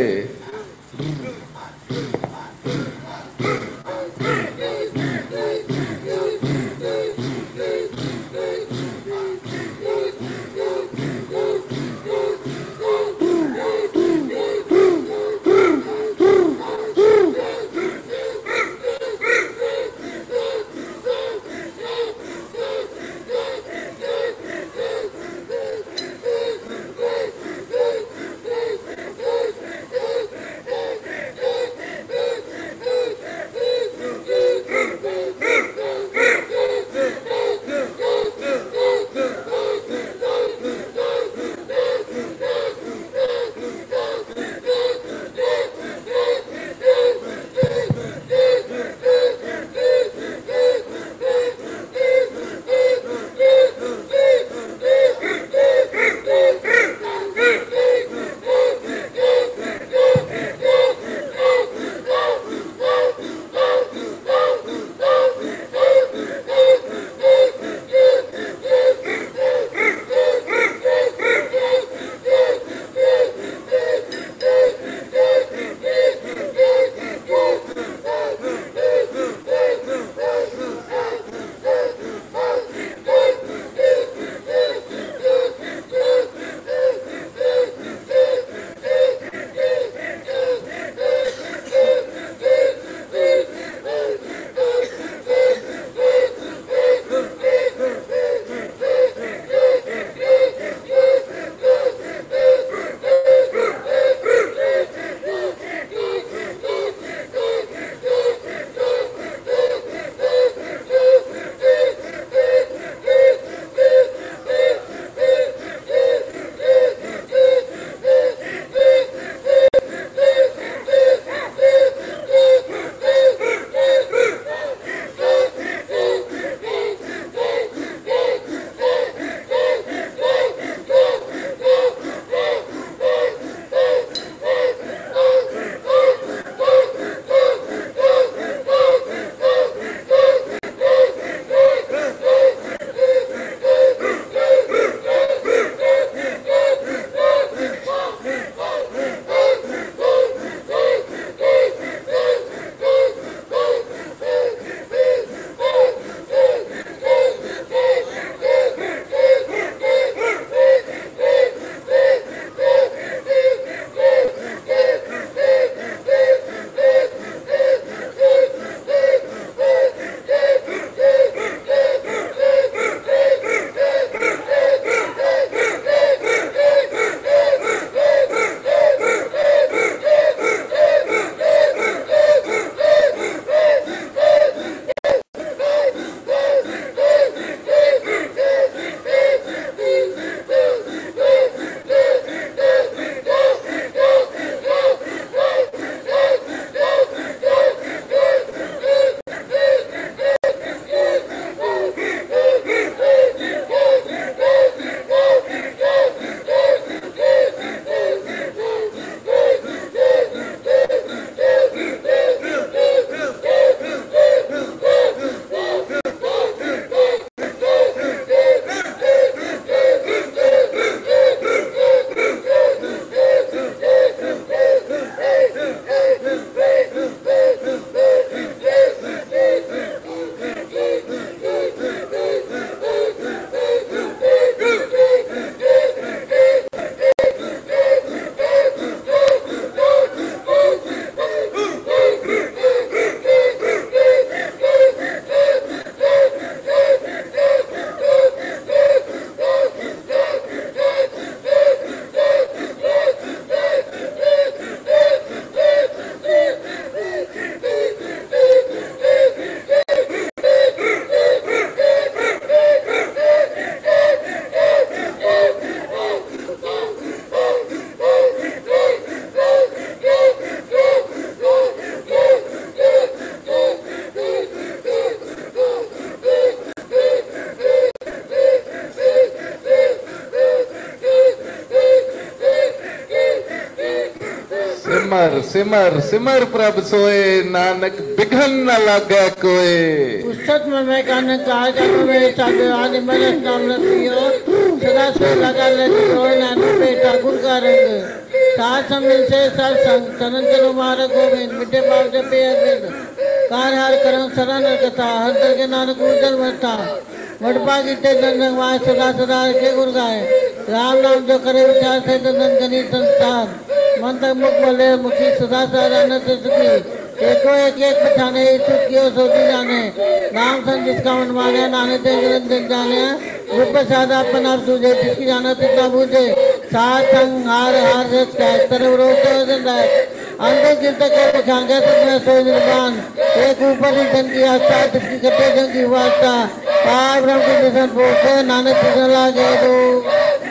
सिमर सिमर सिमर प्रभ सोए, नानक बिघन न लागे कोए। पुस्तक में मैं कान कार का में साधु आदि मनस नाम रखियो, सदा से लगा लगियो नानक पे ठाकुर का रंग। साथ समिल से सर संग तनन तनु मार्ग गोविंद, मिटे पाव जपे अरविंद। कार हार करम शरण कथा, हर दर के नानक उदर मथा। वडपा गीते दंडंग वाय सदा सदा के गुण गाए, राम नाम जो करे विचार से दंडन गनी संसार। मन तक मुख बोले मुखी सदा सदा अनंत सुखी, एको एक एक पठाने ईश्वर की सोची जाने। नाम सन जिसका मन माने, नाने ते निरंजन जाने। रूप सादा अपन आप सूझे, जिसकी जाना तितना बूझे। साथ संग हार हार रस का तरफ रोते वजन है, अंदर गिरते के पखांगे सब में सोई निर्वाण। एक ऊपर ही धन की आस्था, जिसकी कटे जंग की वास्ता। पार ब्रह्म की दिशन पोसे, नानक दिशन लागे दो।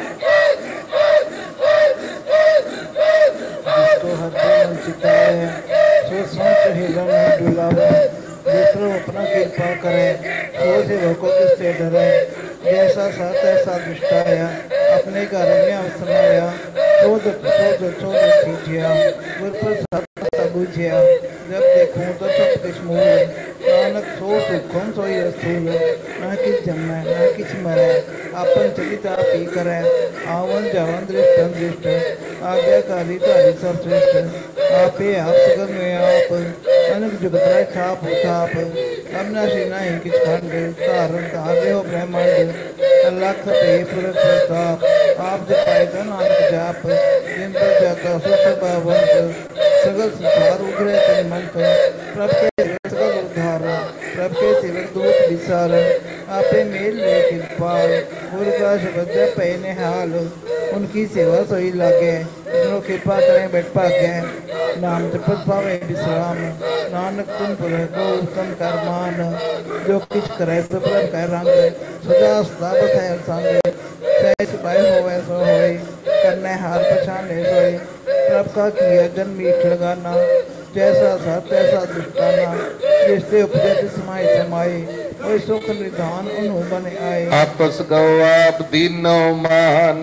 जिसको हर मन चिताए, सो संत हिरण नहीं डुलावे। दूसरों अपना कृपा करे, सो सेवक को किससे डरे। जैसा साथ ऐसा दुष्टाया, अपने घर में अवसराया। शोध शोध शोध कीजिया, गुर पर सब बुझिया। जब देखूं तो सब कुछ मूल, नानक सो सुखम सोई रसूल। न किस जन्मे न किस मरे, अपन चलित आप ही करे। आवन जावन दृष्टन दृष्ट, आज्ञाकारी तारी सब श्रेष्ठ। आपे आप सगल में आप, अनक जुगतराय छाप उछाप। अविनाशी नहीं किछ खंड, तारण तारे हो ब्रह्मांड। लख पे पुरख प्रताप, आप जपाए तो नानक जाप। जिन पर जाता सुख भवंत, सगल संसार उगरे तन मंत। प्रभ के सगल उद्धार, प्रभ के सेवक दूत विसार। आपे मेल ले कृपाल, गुरु का शब्द पे निहाल। उनकी सेवा सोई लागे, जो कृपा करें बैठ पागे। नाम जपत पावे विश्राम, नानक तुम पुरख को उत्तम कर मान। जो किछ करे तो प्रभ कह रंग, सदा सदा बसाए संग। चाहे सिपाही होवे सो होई, करने हार पछाने सोई। प्रभ का किया जन मीठ लगाना, जैसा सा तैसा दुष्टाना। जिससे उपजे समाई समाई, वही सुख निधान उन्हों बने आए। आपस गौ आप दीनो मान,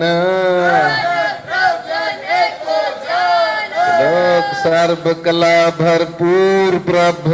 लोक सर्ब कला भरपूर प्रभ।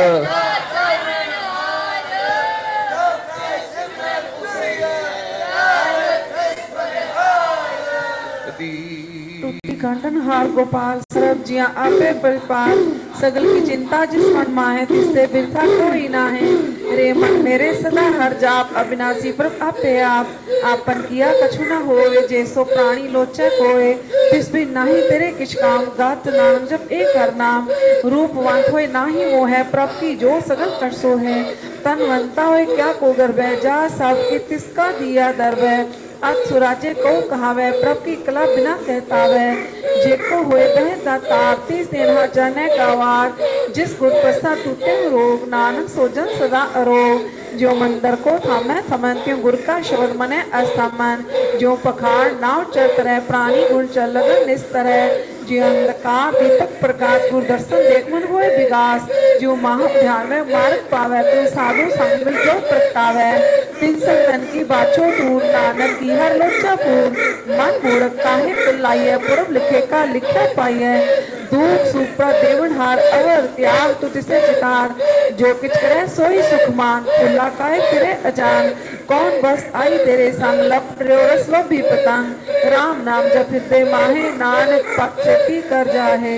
खंडन हार गोपाल, सरब जिया आपे परिपाल। सगल की चिंता जिस मन माहे, तिससे बिरथा कोई ना है। रे मन मेरे सदा हर जाप, अविनाशी प्रभ आपे आप। आपन किया कछु न होए, जैसो प्राणी लोचक होए। तिस भी नाही तेरे किछ काम, गात नाम जब एक हर नाम। रूपवंत होए नाही मोह, प्रभ की जो सगल कर सो है। तनवंता होए क्या को गर्भ, जा सब की तिसका दिया दर्भ। अक्षुराजे को कहावे, प्रभ की कला बिना कहता वै। जेको होए बह दातार, तीस नेहा जाने का वार। जिस गुर प्रसाद टूटे रोग, नानक सोजन सदा अरोग। जो मंदिर को थामे थमन, त्यों गुर का शब्द मने असमन। जो पखाड़ नाव चलत रहे, प्राणी गुण चल लगन निस्तर। जो अंधकार दीपक प्रकाश, गुर दर्शन देख मन होए विगास। जो महा ध्यान में मार्ग पावे, तो साधु संग मिल जो प्रगटावे। तिन संतन की बाछो दूर, नानक की हर लोचा पूर। मन मूढ़ काहे पिल्लाइए, पूर्व लिखे का लिखा पाइए। दुख सुख देवन हार, अवर त्याग तुझसे चितार। जो किछ करे सोई सुख मान, फुल्ला काहे फिरे अजान। कौन बस आई तेरे संग, लप रस लो भी पतंग। राम नाम जप हृदय माहे, नानक पक्षी कर जाहे।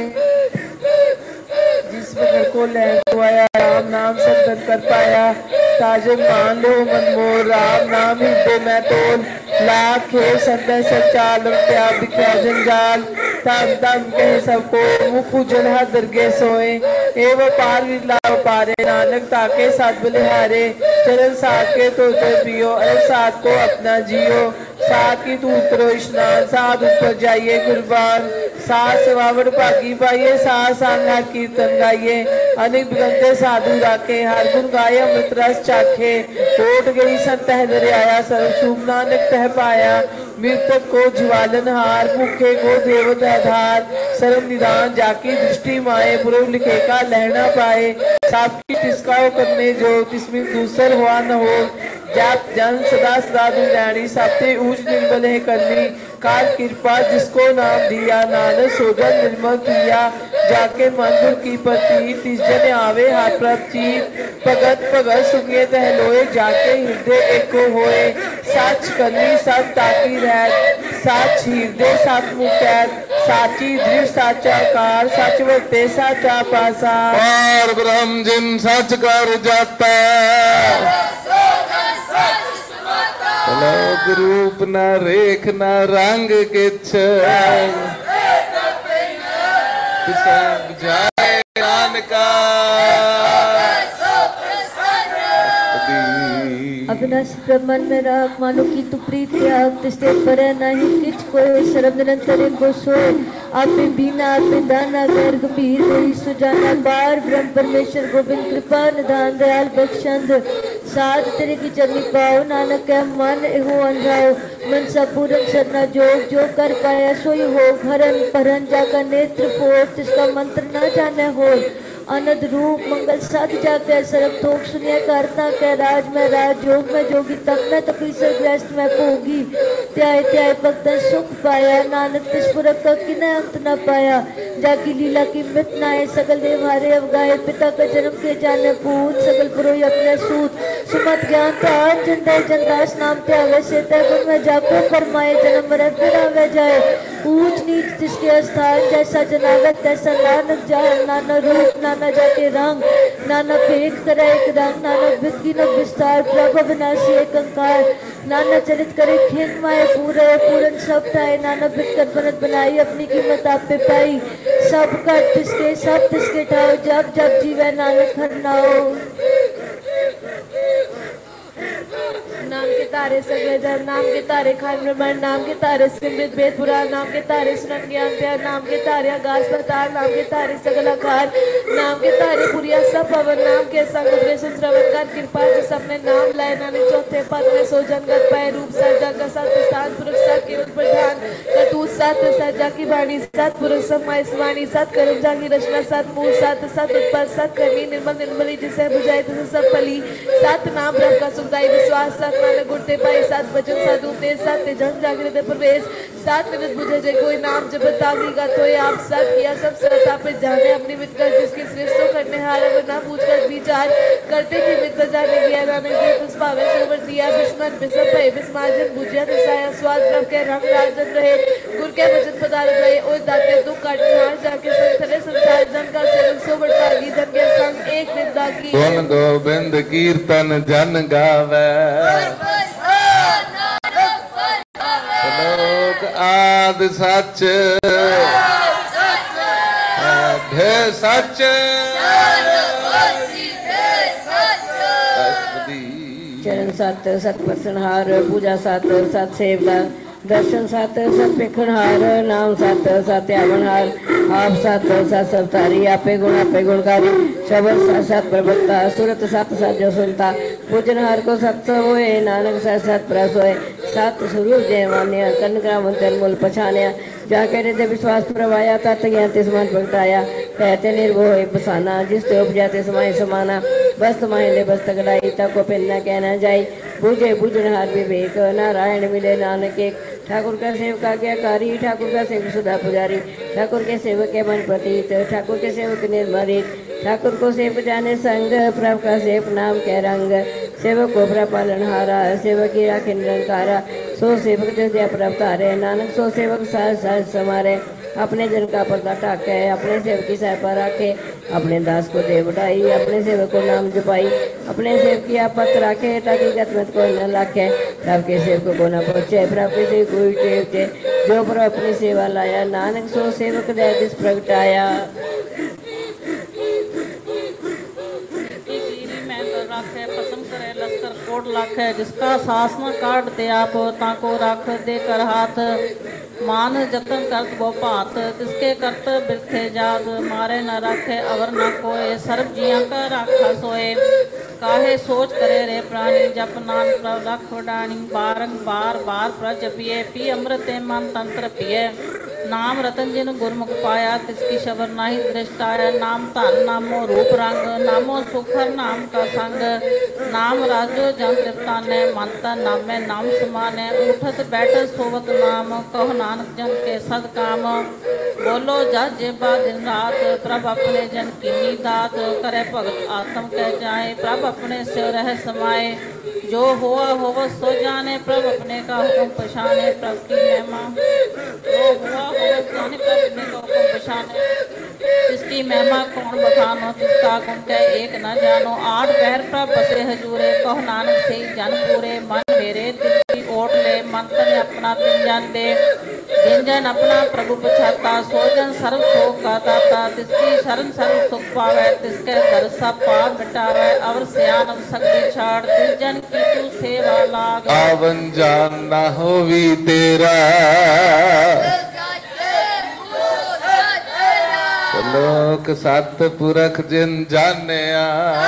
जिस बगर को लैन को आया, राम नाम संतन कर पाया। ताजे मान लो मन मोर, राम नाम हृदय में तोल। लाख है संतन संचाल, त्याग बिख्या जंजाल। तम तम कहे सबको, मुख उजल हर दरगे सोए। एवं पार विलाव पारे, नानक ताके साथ बलिहारे। चरण साथ के तो पियो, अरे साथ को अपना जियो। साथ की तू उतरो स्नान, साथ ऊपर जाइए कुर्बान। साथ सवावड़ भागी पाइये, साथ सांगा कीर्तन गाइए। अनेक बिगंते साधु राखे, हर गुण गाये अमृत रस चाखे। कोट गई संत हृदय आया, सर्व शुभ नानक तह पाया। मृतक को ज्वालन हार, भूखे को देवत आधार। सर्व निदान जाकी दृष्टि माए, पूर्व लिखे का लहना पाए। सबकी तिसका करने जो, तिसमें दूसर हुआ न हो। जाप जन सदा सदा दुरानी, सबते ऊंच निर्बल है करनी। कार कृपा जिसको नाम दिया नानक सोजन निर्मल किया जाके मंदिर की प्रतीत तिस जन आवे हाथ प्रतीत भगत भगत सुनिए तहलोए जाके हृदय एको होए सच करनी सब ताकी रहत सच हृदय सत मुकैत साची दृढ़ साचा कार सच वरते साचा पासा और ब्रह्म जिन सच कर जाता लोक रूप न रेख न रंग किछ संग जाए नानका अविनाशी ब्रह्मन में राख मानो की तू प्रीत त्याग तिस्ते परे नहीं किच कोई शरम निरंतर को सोए आपे बीना आपे दाना गैर गंभीर कोई सुजाना बार ब्रह्म परमेश्वर गोविंद कृपा निदान दयाल बख्शंद साध तेरे की चरनी पाओ नानक है मन एहो अनराओ मन सा पूरन सरना जोग जो कर पाया सोई हो हरन परन जाकर नेत्र फोड़ जिसका मंत्र न जाने हो अनद रूप मंगल साध जाके सरब थोक सुनिया करता के राज में राज योग में जोगी तप में तपीसर ग्रस्त में भोगी त्याय त्याय भक्तन सुख पाया नानक तिस्पुरक का किन्ह अंत न पाया जाकी लीला की मित नाय सकल देवहारे अवगाए पिता का जन्म के जाने पूत सकल पुरोय अपने सूत सुमत ज्ञान तान जंदे जंदास नाम त्यागे से गुण में जाको फरमाए जन्म मरण फिर आवे जाए ऊंच नीच जिसके स्थान जैसा जनागत तैसा नानक जान नाना रूप नाना जाके रंग नाना भेद करे एक रंग नाना विधि न विस्तार प्रभु विनाशी एक अंकार नाना चरित करे खिन माए पूरे पूरन सब थाए नाना बिकट बनत बनाई अपनी कीमत आप पे पाई सब कट तिसके सब तिसके ठाओ जब जब जीवे नानक हर नाओ नाम के तारे सगले जन नाम के तारे खान ब्रह्मांड नाम के तारे सिमृत वेद पुराण नाम के तारे सुनन ज्ञान प्यार नाम के तारे आकाश पताल नाम के तारे सकल आकार नाम के तारे पुरिया सब पवन नाम के संग उतरे सुन श्रवण कर कृपा जिस अपने नाम लाए नाने चौथे पद में सो जनगत पाए रूप सज्जा का सत स्थान पुरुष सत के प्रधान कतू सत सज्जा की वाणी सत पुरुष समय स्वाणी सत करुण जाकी रचना सत मूल सत सत उत्पल सत करनी निर्मल निर्मली जिसे बुझाए तिसे सब फली सत नाम ब्रह्म का सुखदाई विश्वास सत नानक गुड़ते पाई सात वचन साधु तेज सात जन जागृत प्रवेश सात मिनट बुझे जे कोई नाम जब तागी का तो आप सब किया सब सरता पे जाने अपनी मित कर जिसकी सृष्टि करने हार अब ना पूछ कर विचार करते कि मित्र जाने गया नानक के तुस पावे सोवर दिया बिस्मन बिसप भय बिस्मार्जन बुझिया दसाया स्वाद प्रभ के रंग राजन रहे गुर के वचन पदार्थ रहे ओ दाते दुख काटने हार जाके संतरे संसार जन का सेवक सोवर तागी जन के संग एक निंदा की गुण गोविंद कीर्तन जन गावे लोक आद सच ढे सच चरण सत सत प्रसन्नहार पूजा सत सत सेवला दर्शन सत सत पेखनहार नाम सत सत आवनहार आप सत सत सवतारी आपे गुण आपे गुणकारी शब्द सत सत प्रभुता सुरत सत सत जो सुनता पूजनहार को सत होए नानक सत सत प्रस होए सत स्वरूप जय मान्या कन ग्राम मूल पछान्या जाके हृदय विश्वास प्रवाया तत् ज्ञान ते समान प्रगटाया कहते निर्भय बसाना जिस ते उपजा ते समाय समाना बस माहिले बस तगड़ाई तको पिलना कहना जाई बुझे बुझनहार विवेक नारायण मिले नानक एक ठाकुर का सेवक आज्ञाकारी ठाकुर का सेवक सुधा पुजारी ठाकुर के सेवक के मन प्रतीत ठाकुर के सेवक निर्मरित ठाकुर को सेवक जाने संग प्रभु का सेवक नाम के रंग सेवक को प्रभु पालनहारा सेवक की राखे निरंकारा सो सेवक जो दया प्रभु तारे नानक सो सेवक साज साज समारे अपने जन का पर्दा ढाके अपने सेवक की सहायता रखे अपने दास को दे बढ़ाई अपने सेवक को नाम जपाई अपने सेवक की आपत रखे ताकि गतमत को न लाखे प्रभु के सेवक को न पहुँचे प्रभु के सेवक कोई टेवते जो प्रभु अपनी सेवा लाया नानक सो सेवक दया दिस प्रगटाया राखे पसंद करे लश्कर कोट लाखे जिसका सास न काट दे आप ताको रख दे कर हाथ मान जतन करत वो पात तिसके करत बिरथे जाग मारे न रखे अवर न कोय सर्व जिया का राखा सोए काहे सोच करे रे प्राणी जप नाम प्रभ रख डाणी बारंग बार बार प्रजपिए पी अमृत मन तंत्र पिए नाम रतन जिन गुरमुख पाया तिसकी शबर नाही दृष्ट आया। नाम धन नामो रूप रंग नामो सुखर नाम का संग। नाम राजो जन तृप्ताने मन तन नामे नाम समाने। उठत बैठत सोवत नाम कहो नानक जन के सद काम। बोलो जस जेबा दिन रात प्रभ अपने जन कीनी दात। करे भगत आत्म कह जाए प्रभ अपने से रह समाए। जो हुआ होव सो जाने प्रभ अपने का हुक्म पछाने। प्रभ की महिमा जो हुआ होव जाने प्रभ अपने का हुक्म पछाने। जिसकी महिमा कौन बखानो तिसका गुण कह एक न जानो। आठ पहर प्रभ बसे हजूरे कहो नानक से जन पूरे। मन मेरे दिल की ओट ले मन तन अपना तिन जन दे। जिन जन अपना प्रभु पछाता सो जन सर्व शोक का दाता। तिसकी शरण सर्व सुख पावे तिसके दर सब पाप मिटावे। अवर सियान सकती छाड़ तिस जन की तू सेवा लाग। आवन जान ना होवी तेरा लोक सत पुरख जिन जानिया।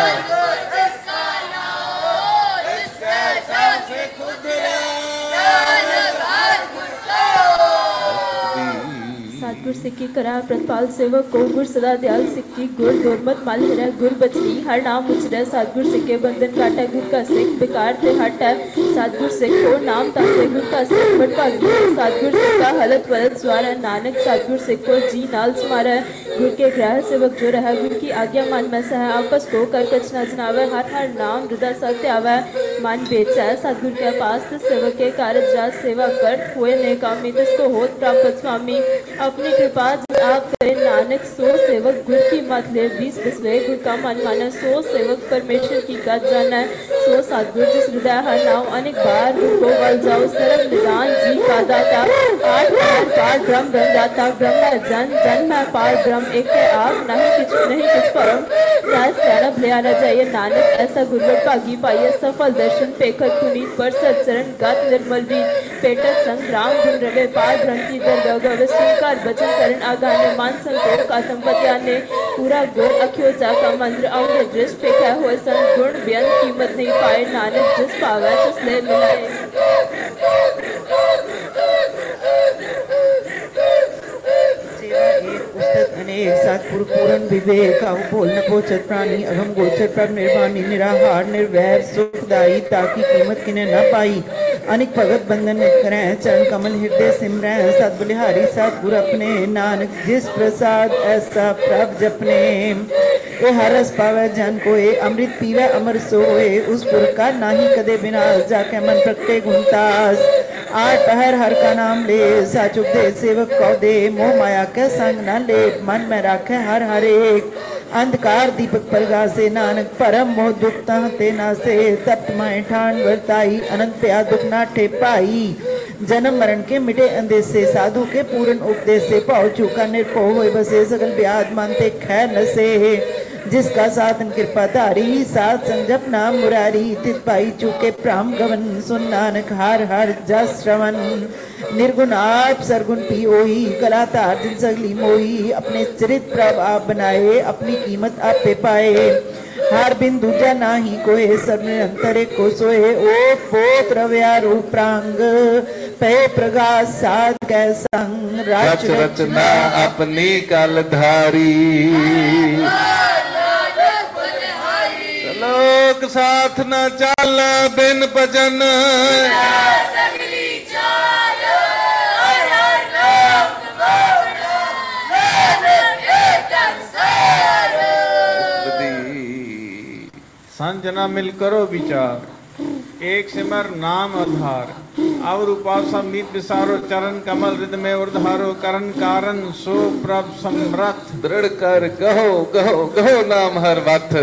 गुर सिक्की करा प्रतिपाल सेवक को गुर सदा दयाल सिक्की। गुर दुर्मत मल हिरै गुर बचनी हर नाम उचरै। सतगुर सिक्के बंधन काटा गुर का सिख बेकार ते हट है। सतगुर सिक्खो नाम ताते गुर का सिख बड़ भागी। सतगुर सिक्का हलत वलत सवार नानक सतगुर सिक्को जी नाल समारै। गुर के ग्रह सेवक जो रह गुर की आज्ञा मन में सह। आपस को कर कछ न जनावै हर हर नाम हृदय सत्य आवै। मन बेचै सतगुर के पास तिस सेवक के कारज राज सेवा कर। हुए ने कामी तिसको होत प्राप्त स्वामी। अपनी कृपा जिस आप करे नानक सो सेवक गुर की मत ले। बीस बिसवे गुर का मन माने सो सेवक परमेश्वर की गत जाना। सो सतगुर जिस हृदय हर नाम अनेक बार गुर को बल जाओ। सर्व निदान जी का दाता आठ बार पार ब्रह्म ब्रह्मदाता। ब्रह्म है जन जन है पार ब्रह्म एक है आप नहीं कुछ नहीं कुछ परम। सहस कहना भलिया न जाइए नानक ऐसा गुरबट भागी पाइए। सफल दर्शन पेखत पुनीत पर सच्चरण गत निर्मल बीज। पेटत संग राम गुण रवे पार ब्रह्म की दरगाह गवे। स्वीकार बचन करण आगाने मान संतोष का संपत्याने। पूरा गुण अख्यो जा का मंत्र अंग दृष्ट पेखा हुए संग। गुण व्यंग कीमत नहीं पाए नानक जिस पावे तिस ले मिलाए। पुस्तक अनेक सतपुर पूर्ण विवेक अब बोल न पोचत प्राणी। अगम गोचर प्रभ निर्वाणी निराहार निर्वैर सुखदाई। ताकि कीमत किने न पाई अनेक भगत बंधन करें। चरण कमल हृदय सिमरें सत बलिहारी सतगुर अपने। नानक जिस प्रसाद ऐसा प्रभ जपने। ए हर रस पावे जन कोय अमृत पीवे अमर सोए। उस पुर का नाही कदे विनाश जाके मन प्रगटे गुणतास। आठ पहर हर का नाम ले साचुक दे सेवक कौ दे। मोह माया के संग न ले मन में राखे हर हर एक। अंधकार दीपक परगा से नानक परम मोह दुख ते नासे। तप्त माए ठान वर्ताई अनंत प्या दुख ना ठे पाई। जन्म मरण के मिटे अंदेसे साधु के पूर्ण उपदेश से। पाओ चूका निर्भो होए बसे सकल ब्याज मानते खैर नसे। जिसका साधन कृपा धारी सात संजप नाम मुरारी। तित पाई चूके प्राम गवन सुन नानक हार हार जस श्रवण। निर्गुण आप सरगुण पी ओही कला तार दिन सगली मोही। अपने चरित प्रभ आप बनाए अपनी कीमत आप पे पाए। हार बिन दूजा नाही कोय सब निरंतर को सोए। ओ पोत रव्या रूपरांग पे प्रगास साध कै संग। रच रचना अपनी कल धारी। लोक साथ न चल बिन भजन। संजना मिल करो विचार एक सिमर नाम आधार। और उपासा मीत विसारो चरण कमल हृदय में उर्धारो। करण कारण सो प्रभ समरथ। दृढ़ कर गहो गहो गहो नाम हर वथ।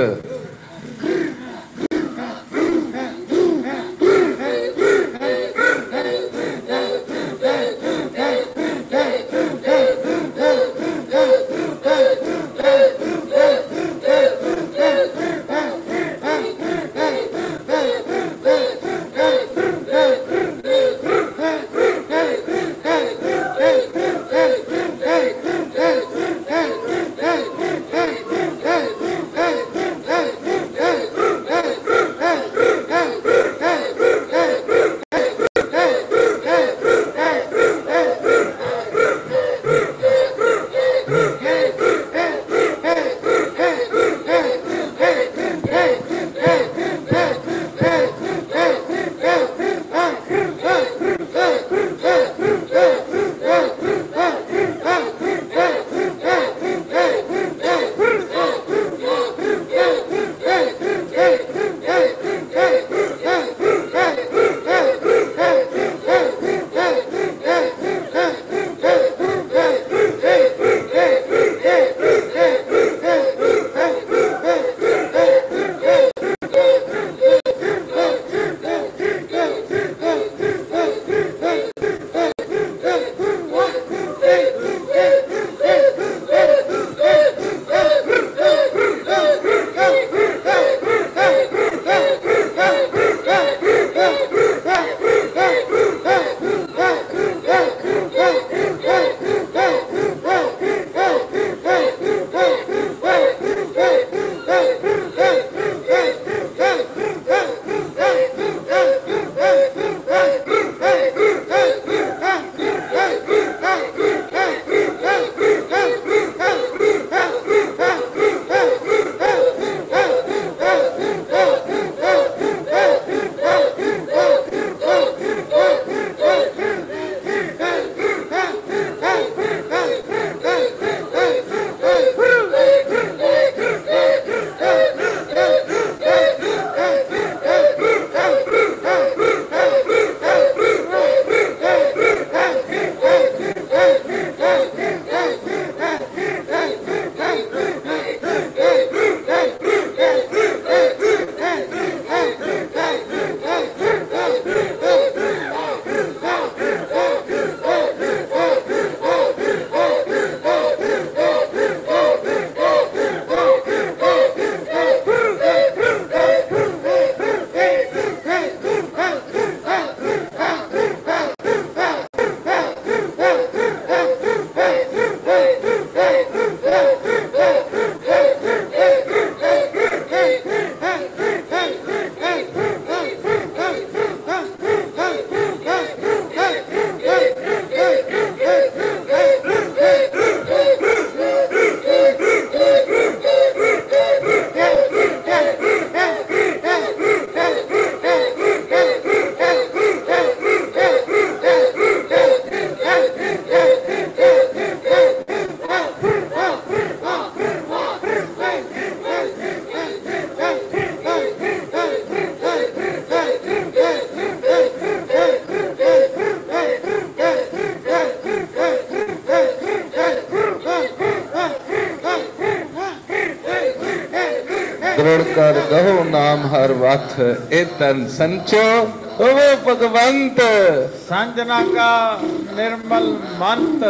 रुड़ कर गहो नाम हर वथ ए तन संचो होवे भगवंत। संजना का निर्मल मंत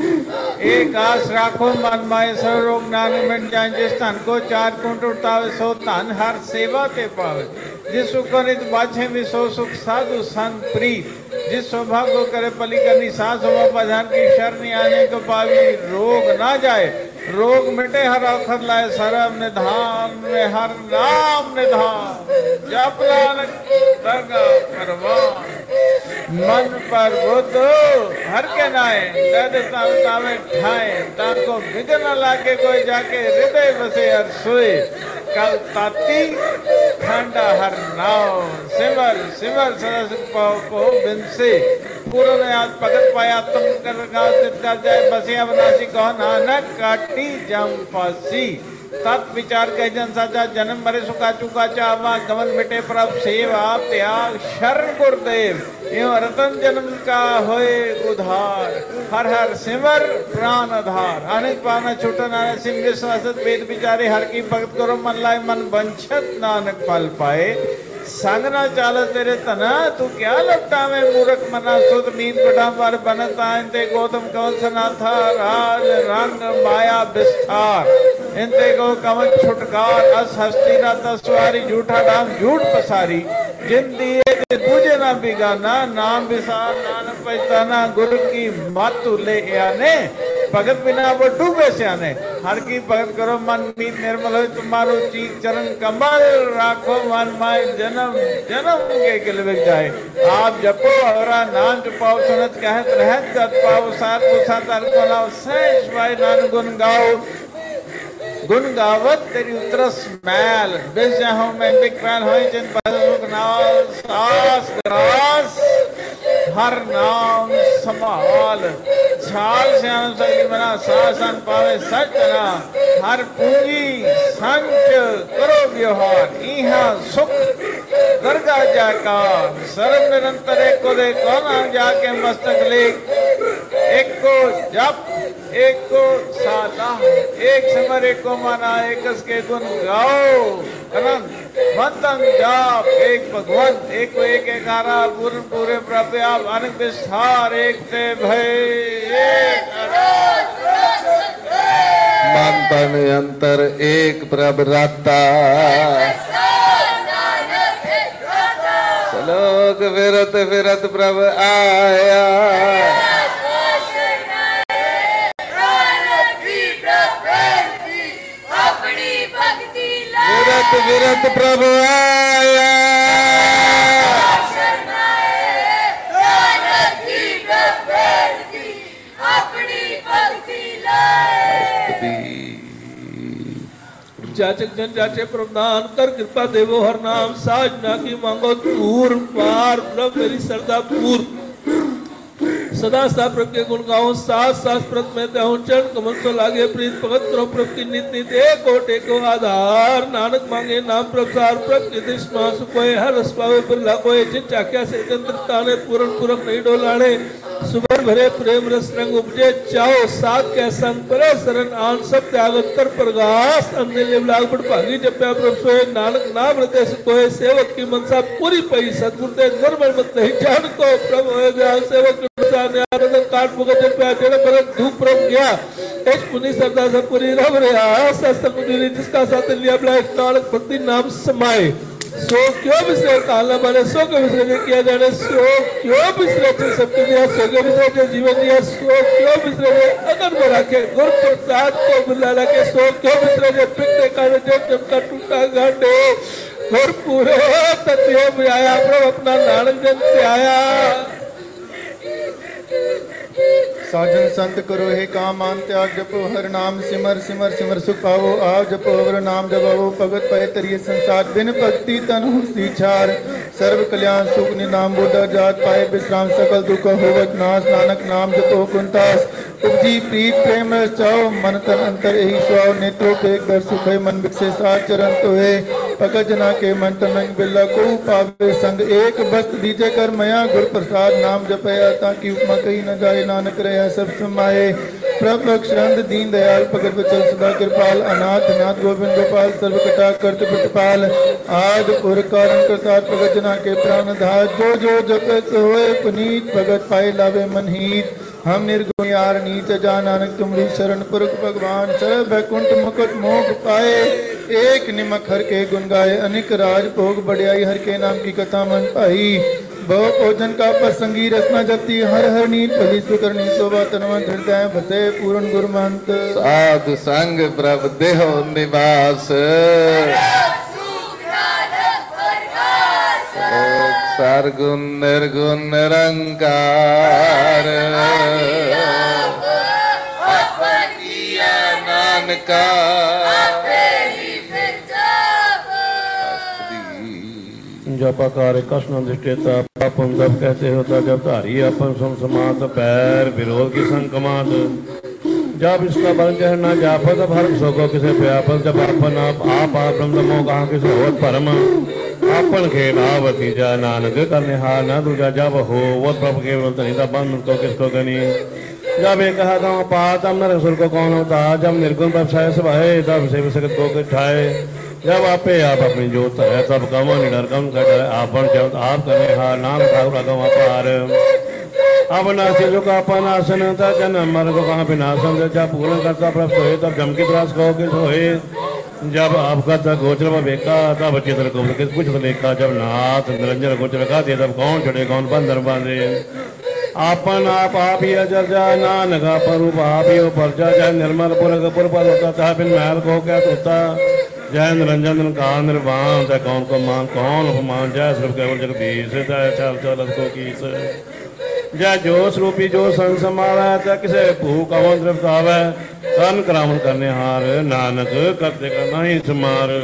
एक आस राखो मन माए सब रोग नान मिट जाए। जिस धन को चार कुंट उठावे सो धन हर सेवा ते पावे। जिस सुख नित बाछे भी सो सुख साधु संग प्रीत। जिस सौभाग्य को करे पली करनी सास होवा पधान की शरणी आने को पावी। रोग ना जाए रोग मिटे हर अखर लाए सरम निधान में हर नाम निधान। जप नानक दरगा परवान मन पर बुद्ध हर के नाए। दर्द तावे ठाए ताको बिगड़ न लागे कोई जाके हृदय बसे हर सोए। कल ताती ठंडा हर नाव सिमर सिमर सदा सुख पाओ को बिन से। पूर्ण आज भगत पाया तुम कर कर जाए बसे अवनाशी कहो नानक काटी जम फांसी। तत् विचार कह जन साजा जन्म मरे सुखा चुका चावा। गमन मिटे प्रभ सेवा त्याग शरण गुरुदेव। यो रतन जन्म का होए उधार। हर हर सिमर प्राण आधार। अनेक पाना छूटा नानक सिंह विश्वासत वेद विचारे। हर की भगत करो मन लाए मन वंछत नानक फल पाए। संग ना चाल तेरे तना तू क्या लपटा में मूर्ख मना। सुध नींद पटा पर बनता इंते गौतम कंस सनाथा। राज रंग माया विस्तार इंते को कवच छुटकार। अस हस्ती ना तस्वारी झूठा डांग झूठ पसारी। जिन दिए पूजे ना बिगाना नाम विसार। नानक पहचाना गुरु की मातु ले आने। भगत बिना वो डूबे से आने। हर की भगत करो मन मीत निर्मल हो तुम्हारो चीक चरण कमल। राखो मन माय जन्म जन्म के गिलविक जाए। आप जपो हरा नाम जपाओ सुनत कहत रहत गत पाओ। सात पुसा तर को नाव सहज भाई नान गुण गाओ। गुण गावत तेरी उतरस मैल। बिस जाहूं मैं बिकराल होई जिन पर सुख नाल सास ग्रास। हर नाम संभाल छाल श्याम सगली मना। सासन पावे सच ना हर पूंजी संच करो व्यवहार। इहा सुख दरगा जाकर सर्व निरंतर एक को दे कोना जाके मस्तक लेख। एक को जप एक को साला एक समर एक को माना। एक के गुण गाओ अनंत मंथन जाप। एक भगवंत एक को एक एकारा पूर्ण पूरे प्रव्याप अनेक विस्तार। एक ते भय एक मन तन अंतर एक प्रभ राता। सलोक विरत विरत प्रभ आया। विरत विरत प्रभु आया। जाचक जन जाचे प्रदान कर कृपा देवो हर नाम। साजना की मांगो दूर पार प्रभु मेरी सरदा पूर। सदा सा प्रभ के गुण गाओ सास सास प्रभ में त्याहूं। चरण कमल तो लागे प्रीत भगत करो प्रभ की नित नित। एक को टेको आधार नानक मांगे नाम प्रभ सार। प्रभ के दिशा सुकोए हर रस पावे बिरला कोय। जिन चाक्या से चंद्र ताने पूर्ण पूरक नहीं डोलाने। सुबर भरे प्रेम रस रंग उपजे चाओ। सात के संग परे शरण आन सब त्याग अंतर प्रगास। अंधे लेव लाग बड़ भागी जप्या प्रभ सोए। नानक नाम हृदय सुकोए सेवक की मनसा पूरी पई। सतगुरु ते निर्मल मत नहीं जान को प्रभ होए दयाल सेवक काट मुगत जप्या। जेड़ा भरत धूप प्रभ गया एच पुनि सरदा सब पूरी रव रहा। सस्तक मुदुरी जिसका साथ लिया ब्लाइक नानक भक्ति नाम समाए। सो क्यों बिसरे कालना माने। सो क्यों बिसरे किया जाने। सो क्यों बिसरे सबके दिया। सो क्यों बिसरे जीवन दिया। सो क्यों बिसरे अगर में रखे गुरु प्रसाद को बुला रखे। सो क्यों बिसरे पिकने का चमका टूटा गांडे। गुरु पूरे तत्व में आया प्रभु अपना नानक जन से आया। साजन संत करो हे काम मान त्याग। जपो हर नाम सिमर सिमर सिमर सुख पावो। आओ जपो हर नाम जपावो। भगत पाए तरिये संसार। बिन भक्ति तन हुसी छार। सर्व कल्याण सुख निनाम बुढ़ा जात पाए विश्राम। सकल दुख होवत नाश। नानक नाम जपो कुंतास। उपजी प्रीत प्रेम रस चाओ। मन तन अंतर यही स्वाओ। नेत्रों के एक दर सुख है मन विकसे सात चरण तो है। भगत जना के मन तन बिल्ला को पावे संग एक बस्त दीजे कर मया गुर प्रसाद नाम जपया ताकि उपमा कही न जाए नानक रहे सब समाये प्रभ रक्षांत दीन दयाल भगत बचन सदा कृपाल अनाथ नाथ गोविंद गोपाल सर्व कटा करत प्रतिपाल आद पुर कारण करतार भगत जना के प्राण धार जो जो जगत होए पुनीत भगत पाए लावे मनहीत हम निर्गुण यार नीच जा नानक तुमरी शरण पुरख भगवान शरण बैकुंठ मुकुट मोख पाए एक निमक हर के गुण गाए अनिक राज भोग बढ़ियाई हर के नाम की कथा मन पाई बहु भोजन का प्रसंगी रत्ना जपती हर हर नीत भली सुकरणी शोभा तनवंत हृदय बसे पूर्ण गुरमंत साधु संग प्रभ देहो निवास सरगुण निर्गुण निरंकार नानका जपाकार कष्ण दृष्टेता पापम जब कहते होता जब धारी अपन सम समात पैर विरोध की संकमात जब इसका बल चढ़ना जापत भर सोको किसे व्यापक जब अपन आप आप आप ब्रह्मो कहा किसे होत परम अपन खेलावती जा नानक करने हार न दूजा जब हो वो प्रभु केवल तनी तब बंद तो किसको गनी जब एक कहा था पातम न रसुल को कौन होता जब निर्गुण व्यवसाय सब है तब से सकत को ठाए जब आपे आप अपनी जोत है तब कम निडर कम कर आपन जब आप करने हार नाम ठाकुर अगम अपार अब नासी जो का अपन आसन था जन्म मर को कहाँ पे नासन जब पूर्ण करता प्रभु सोए तब जम की त्रास कहो कि सोए जब आपका था गोचर में बेका तब चित्र को कुछ देखा जब नाथ निरंजन गोचर का दिया तब कौन चढ़े कौन बंधन बांधे आपन आप आप ही अजर जा नानक पर रूप आप ही पर जा जय निर्मल पुर पुर पर होता था बिन महल को क्या तोता जय निरंजन का निर्वाण जय कौन को मान कौन उपमान जय सिर्फ केवल जगदीश जय चल चल को कीस जय जोश रूपी जो सन समावे जय किसे भू कवन तृप्तावे तन करामन करने हार नानक करते करना ही समार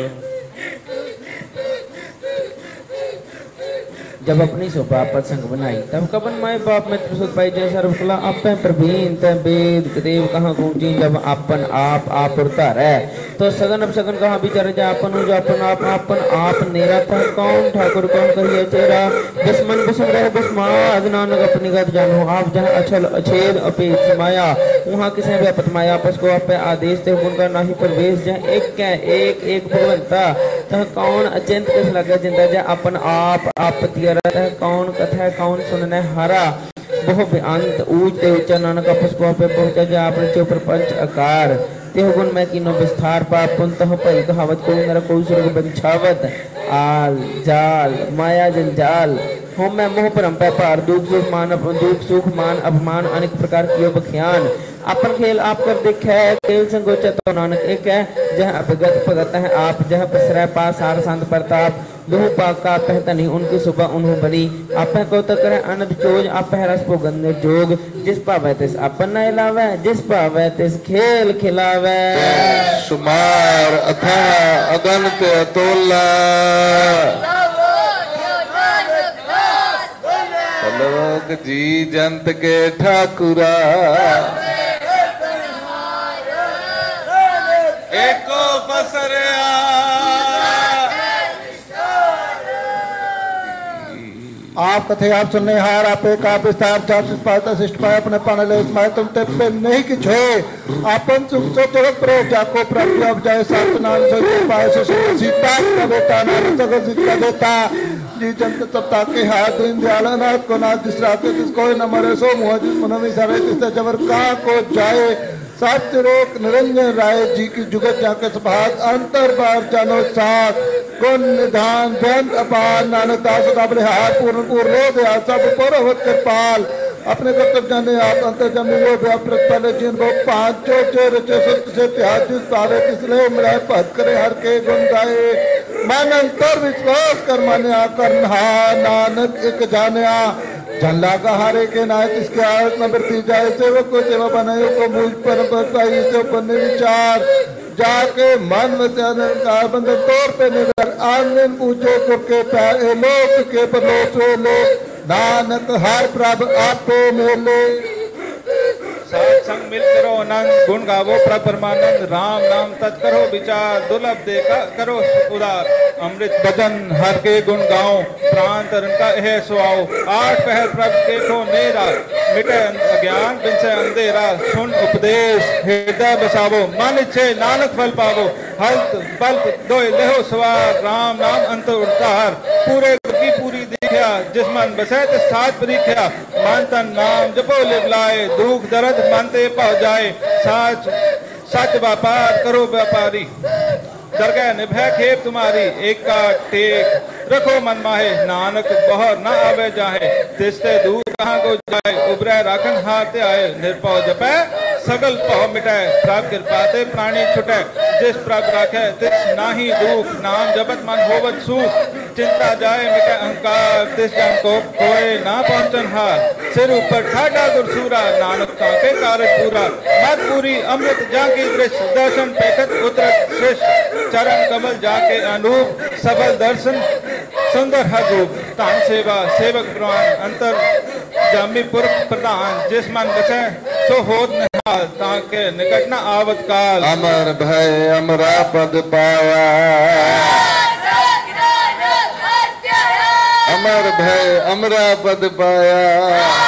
जब अपनी शोभा पर संग बनाई तब कबन माए बाप में सुख पाई जय सर्वकला आपे प्रवीण तय वेद देव कहाँ गूंजी जब अपन आप आप उतार है तो सगन अब सगन कहाँ विचार जा अपन जो अपन आप अपन आप नेरा था कौन ठाकुर कौन कहिए तेरा दुश्मन बिसम रहे दुश्माद नानक अपनी गत जानो आप जहाँ अछल अछेद अपेक्ष माया वहाँ किसे भी अपत माया आपस को आप आदेश थे उनका नाही प्रवेश जहाँ एक क्या एक एक भगवंता तह कौन अचिंत किस लगे जिंदा जा अपन आप आप है कौन कथा कौन सुनने हरा बहु बेअंत ऊंच ते ऊंचा नानक पुष्पों पे पहुंचा जा अपने चो प्रपंच आकार तेह गुण में कीनो विस्तार पाप पुंतः पई कहावत को नर को सुरग बंछावत आल जाल माया जंजाल हो मैं मोह परम पे पार दुख सुख मान दुख सुख मान अपमान अनेक प्रकार कियो बख्यान अपन खेल आप कर दिखे खेल संगोचा तो नानक एक है जह अभिगत भगत है आप जह पसरा पास सार संत प्रताप दोह पाका कहता नहीं उनकी सुबह उन्हों बली आप को तो करे अनंत चोज आप रस भोगन जोग जिस पावे तिस अपन न हिलावे जिस पावे तिस खेल खिलावे शुमार अथा अगणित अतोला लोग जी जंत के ठाकुरा एको पसरिया आप कथे आप सुनने हार आप एक आप विस्तार चार पाता शिष्ट पाए अपने पाने ले माए तुम ते पे नहीं कि छे आपन सुख सो जगत प्रो जाको प्राप्ति अब जाए सात नाम से पाए से सीता का बेटा नाम जगत सीता देता जी जंत तब ताके हाथ दिन दयाल नाथ को नाथ जिस राते जिसको न मरे सो मुँह जिस मन में सारे जिससे जबर कहाँ को जाए सत्य रोक निरंजन राय जी की जुगत जाके सभाग अंतर बार जानो साथ गुण निधान व्यंत अपार नानक दास अपने हाथ पूर्ण पूर्ण दया सब परवत कृपाल अपने कर्तव्य जाने आप अंतर जमी वो व्यापृत पहले जिन वो पांचों जो रचे सत्य से त्याग जिस पावे किसले मिलाए पद करे हर के गुण गाए मन अंतर विश्वास कर माने आकर नानक एक जाने आ जन लागा हारे के नायक इसके आयत न बढ़ती जाए सेवक को सेवा बनाए को मूल पर बताइए से बने विचार जाके मन में से अनंकार बंधन तौर पे निधर आनंद पूछो के प्यार लोक के परलोक लोक नानक हर प्रभ आपे मेले साथ संग मिल करो आनंद, गुण गावो प्रभ परमानंद, राम नाम तत् करो विचार, दुर्लभ देखा करो उदार, अमृत बदन हर के गुण गाओ, प्राण तरन का यह सुआओ, आठ पहर प्रभ के को नेरा, मिटे अज्ञान बिन से अंधेरा, सुन उपदेश हृदय बसावो, मन इच्छे नानक फल पावो, हल्त बल्त दोय लेहो सवार, राम नाम अंत उतार, पूरे की पूरी देखा, जिस मन बसे तिस साथ परीख्या, मन तन नाम जपो लिव लाए, दुख दर्द मन ते पहुँच जाए, साच सच व्यापार करो व्यापारी, दरगाह निभै खेप तुम्हारी, एक का टेक रखो मन माहे, नानक बहर न आवे जाहे, तिसते दूर कहाँ को जाए, उबरे राखन हाथ आए, निर्भव जपै सगल पह मिटाए, प्रभ कृपा ते प्राणी छुटे, जिस प्रभ राखे तिस नाही दुख, नाम जपत मन होवत सुख, चिंता जाए मिटे अहंकार, तिस जन को कोई ना पहुंचन हार, सिर ऊपर ठाडा गुरसूरा, नानक ताके कारज पूरा, मत पूरी अमृत जाकी दृश्य, दर्शन पेखत उतरत श्रेष्ठ, चरण कमल जाके अनूप, सबल दर्शन सुंदर हजूब, तान सेवा सेवक प्रवान, अंतर जामी पुरख प्रधान, जिस मन बसे सो होत निहाल, ताके निकट न आवत काल, अमर भय अमरा पद पाया, अमर भय अमरा पद पाया,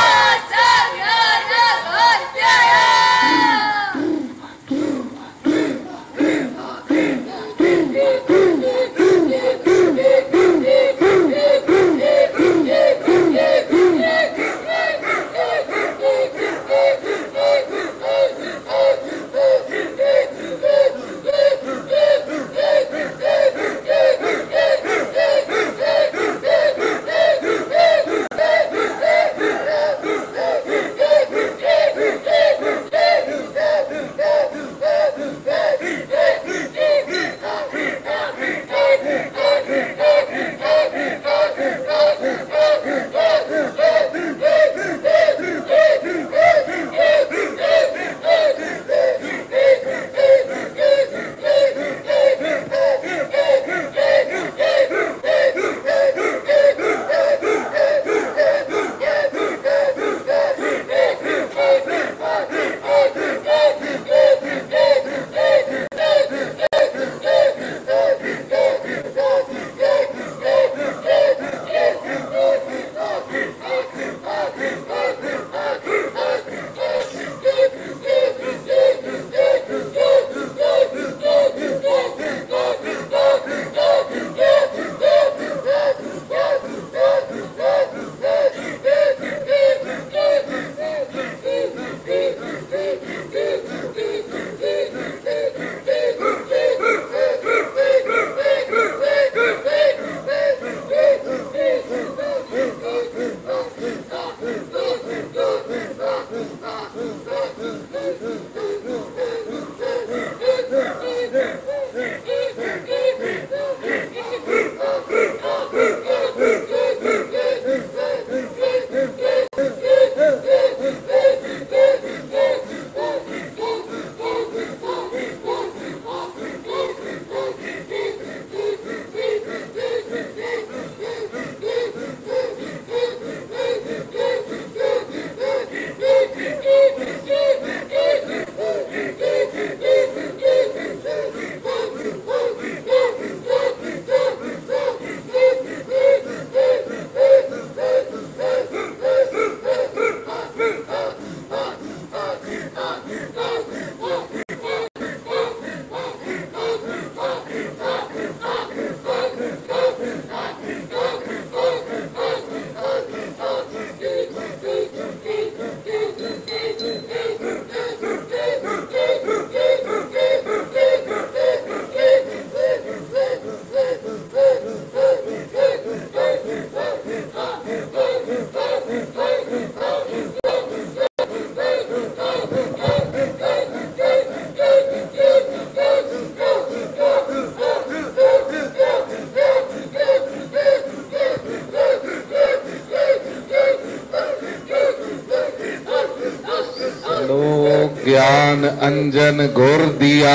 ज्ञान अंजन घोर दिया,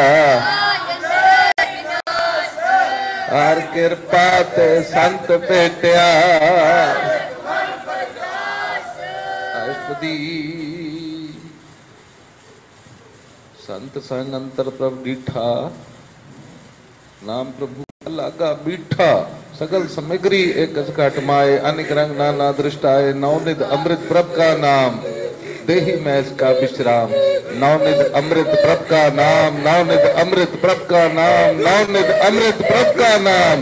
हर कृपा ते संत भेटिया, अष्टदी संत संग अंतर प्रभ डीठा, नाम प्रभु लागा बीठा। सकल सामग्री एक घट माए, अनेक रंग नाना दृष्टाए। नवनिध अमृत प्रभ का नाम, देही में इसका विश्राम। नवनिध अमृत प्रभ का नाम, नवनिध अमृत प्रभ का नाम, नवनिध अमृत प्रभ का नाम।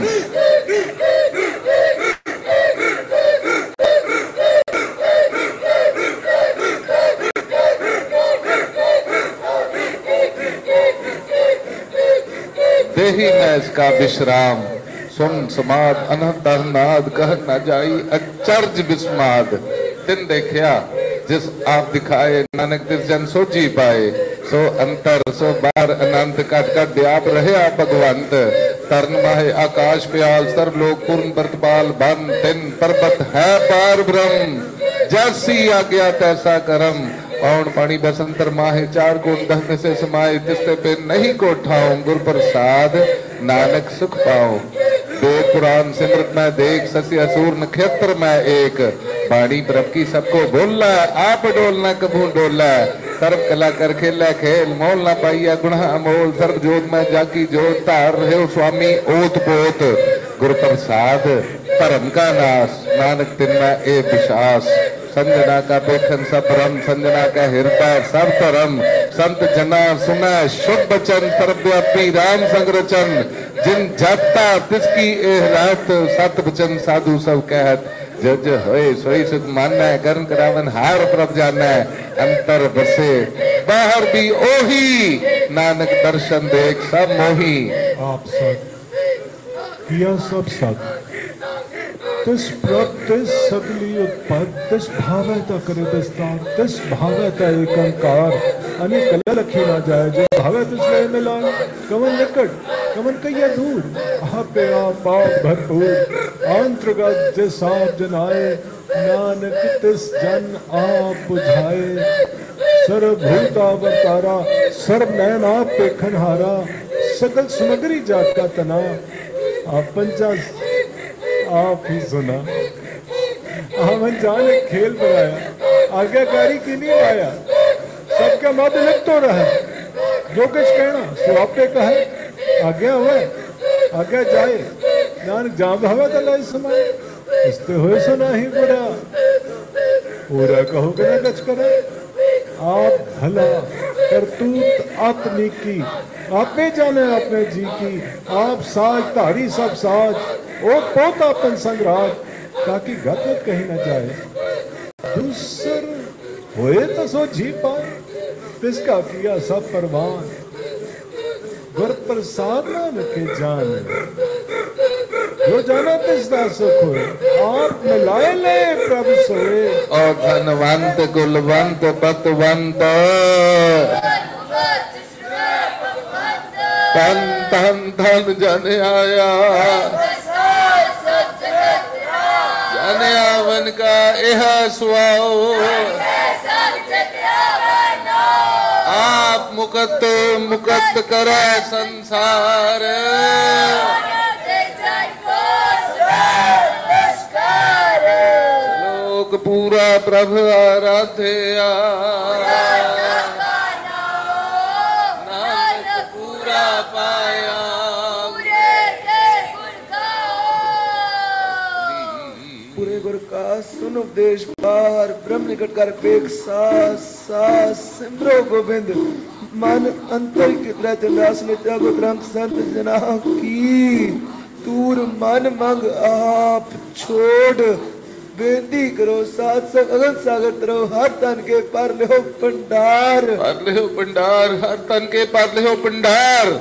देही में इसका विश्राम। सुन समाद अनंत नाद, कह न जाई अचर्ज विस्माद। तिन देखिया जिस आप दिखाए, नानक तिस जन सो जी पाए। सो अंतर सो बार अनंत, कट कट व्याप रहे भगवंत। तरण माहे आकाश प्याल, सर्व लोक पूर्ण बरतपाल बन। तिन पर्वत है पार ब्रह्म, जैसी आज्ञा तैसा करम। पौन पानी बसंतर माहे, चार कोण दहन से समाये। तिसते पे नहीं को ठाऊं, गुर प्रसाद नानक सुख पाऊं। वेद पुराण सिमरत में देख, सस्य असुर नक्षत्र में एक। बाणी प्रभ की सबको बोलना, आप डोलना कभू डोला। सर्व कला कर खेला खेल, मोल ना पाइया गुण अमोल। सर्व जोत में जाकी जोत, तार रहे स्वामी ओत पोत। गुरु प्रसाद धर्म का नाश, नानक तिन में ए विश्वास। संजना का पेखन सब रम, संजना का हृदय सब धर्म। संत जना सुना शुभ वचन, सर्वव्यापी राम संग रचन। जिन जाता तिसकी एह रात, सत वचन साधु सब कहत। जज होए सोई सुख माना, करण करावन हार प्रभ जाना। अंतर बसे बाहर भी ओही, नानक दर्शन देख सब मोही। आप सत किया सब सत, तिस प्रभ तिस सगली उत्पत। तिस भावता करे विस्तार, तिस भावता एकंकार। अनेक कला लखी ना जाए, जो भावे तिस लय मिलाए। कवन निकट कवन कैया दूर, आपे आप आप भरपूर। अंतर्गत जिस आप जनाए, नानक तिस जन आप बुझाए। सर्वभूतावतारा, सर्व नयन आप पेखनहारा। सकल सामग्री जात का तना, आप पंचा आप ही सुना। आवन जान एक खेल बनाया, आज्ञाकारी के लिए आया। सबका मत लिख तो रहा, जो कुछ कहना सो आपे कहा। आज्ञा हुआ आज्ञा जाए, नानक जाम भावे तला समय। इसते हुए सुना ही बुरा, पूरा कहो कि ना कच करे। आप भला करतूत आत्मी की, आपे जाने अपने जी की। आप साज धारी सब साज, ओ पोत अपन संग्राज। ताकि गत कहीं न जाए, दूसर होए तो सो जी पाए। तिसका किया सब परवान, गुर प्रसाद नानक के जान। जो जाना तिसदा सुख होए, आप मिलाए ले प्रभु सोए। और धनवंत कुलवंत पतवंत, तन तन धन जन आया। जन आवन का यह सुआओ, आप मुकत मुकत करे संसार। लोक पूरा प्रभु आराध्या, नानक पूरा पाया। पूरे गुर का सुन उपदेश पार, ब्रह्म निकट कर बेक सास सास। सिमरो गोविंद मन अंतर की तरह चंदास नित्या को ग्रंथ संत जना की। तूर मन मंग आप छोड़, बेनती करो साथ संग अगन सागर तरो। हर तन के पर ले भंडार, पर ले भंडार। हर तन के पर ले भंडार।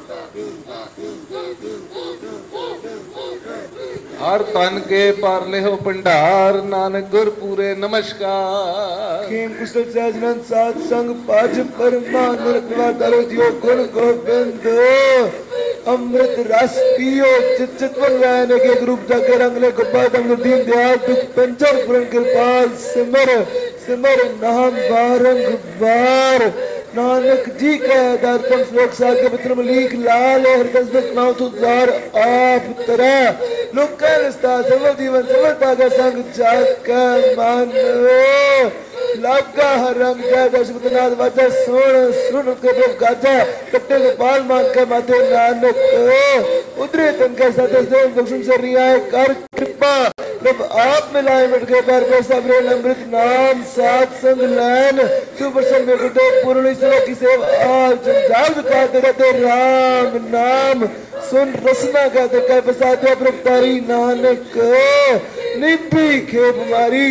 हर तन के पारले हो भंडार नानक गुर पूरे नमस्कार। खेम कुशल सहजनंद सात संग पाज परमानंद दरो जियो गुण गोविंद अमृत रस पियो चित चित बन रहने के ग्रुप जाके रंगले गुब्बा दंग दीन दयाल दुख पंचर पूर्ण कृपाल सिमर सिमर नाम बारंबार नानक जी का दर्पण श्लोक सागे मित्र मलीक लाल हर दसदस नाव तुजार आप तरह लोक निस्ता समर जीवन समर पागा संग जाका मानो लागा हर रंग जय दशमनाथ वाजा सोण सुन के रूप गाजा कट्टे के पाल मान के माथे नानक उधरे तन के साथ देव दक्षिण से रियाय कर कृपा जब आप मिलाए मिट के पैर पे सबरे अमृत नाम सात संग लैन सुप्रसन्न में गुदो पूर्ण सेवा की सेवा आज जंजाल बिखाते रहते राम नाम सुन रसना गाते कह बसाते प्रभुतारी नानक निपी खेप मारी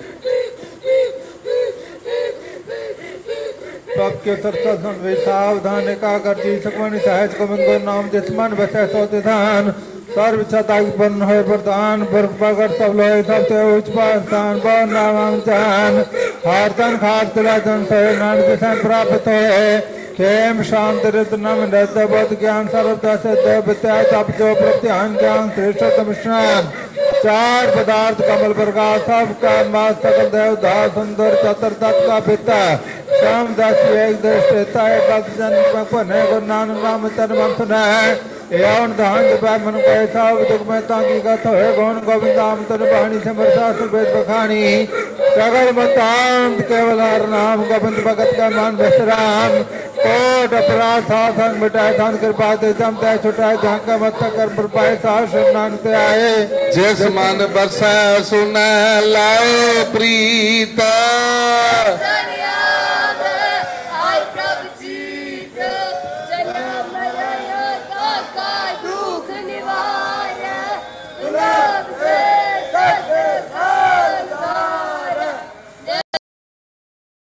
के सरसन वे सावधान एकाग्र जी सकमणि सहज गोविंद गुर नाम जिसमन बसे सो धान सर्व छताई बन है प्रधान बर पगर सब लोहे सबसे उच्च स्थान बर नाम जान हर तन खार तिला जन से नानक जिसन प्राप्त है खेम शांति रित नम नद बोध ज्ञान सर्वदा से देव विद्या तप जो प्रत्यान ज्ञान श्रेष्ठतम स्नान चार पदार्थ कमल प्रकाश सब का मास सकल देव दास सुंदर चतर तत् का पिता शाम दस एक दृष्टता है भक्त जन में है गुरु नानक नाम तन मन सुना है एवं धान जपै मन को ऐसा दुख में तांगी गत है गौण गोविंद नाम तन बाणी से मरसा सुबेद बखानी सगल मतांत केवल हर नाम गोविंद भगत का मान विश्राम कोट अपराध साधन मिटाए धन कृपा दे जम दे छुटाए झांका मत कर पर पाए सास नानक आए जिस मन बरसा सुन लाए प्रीता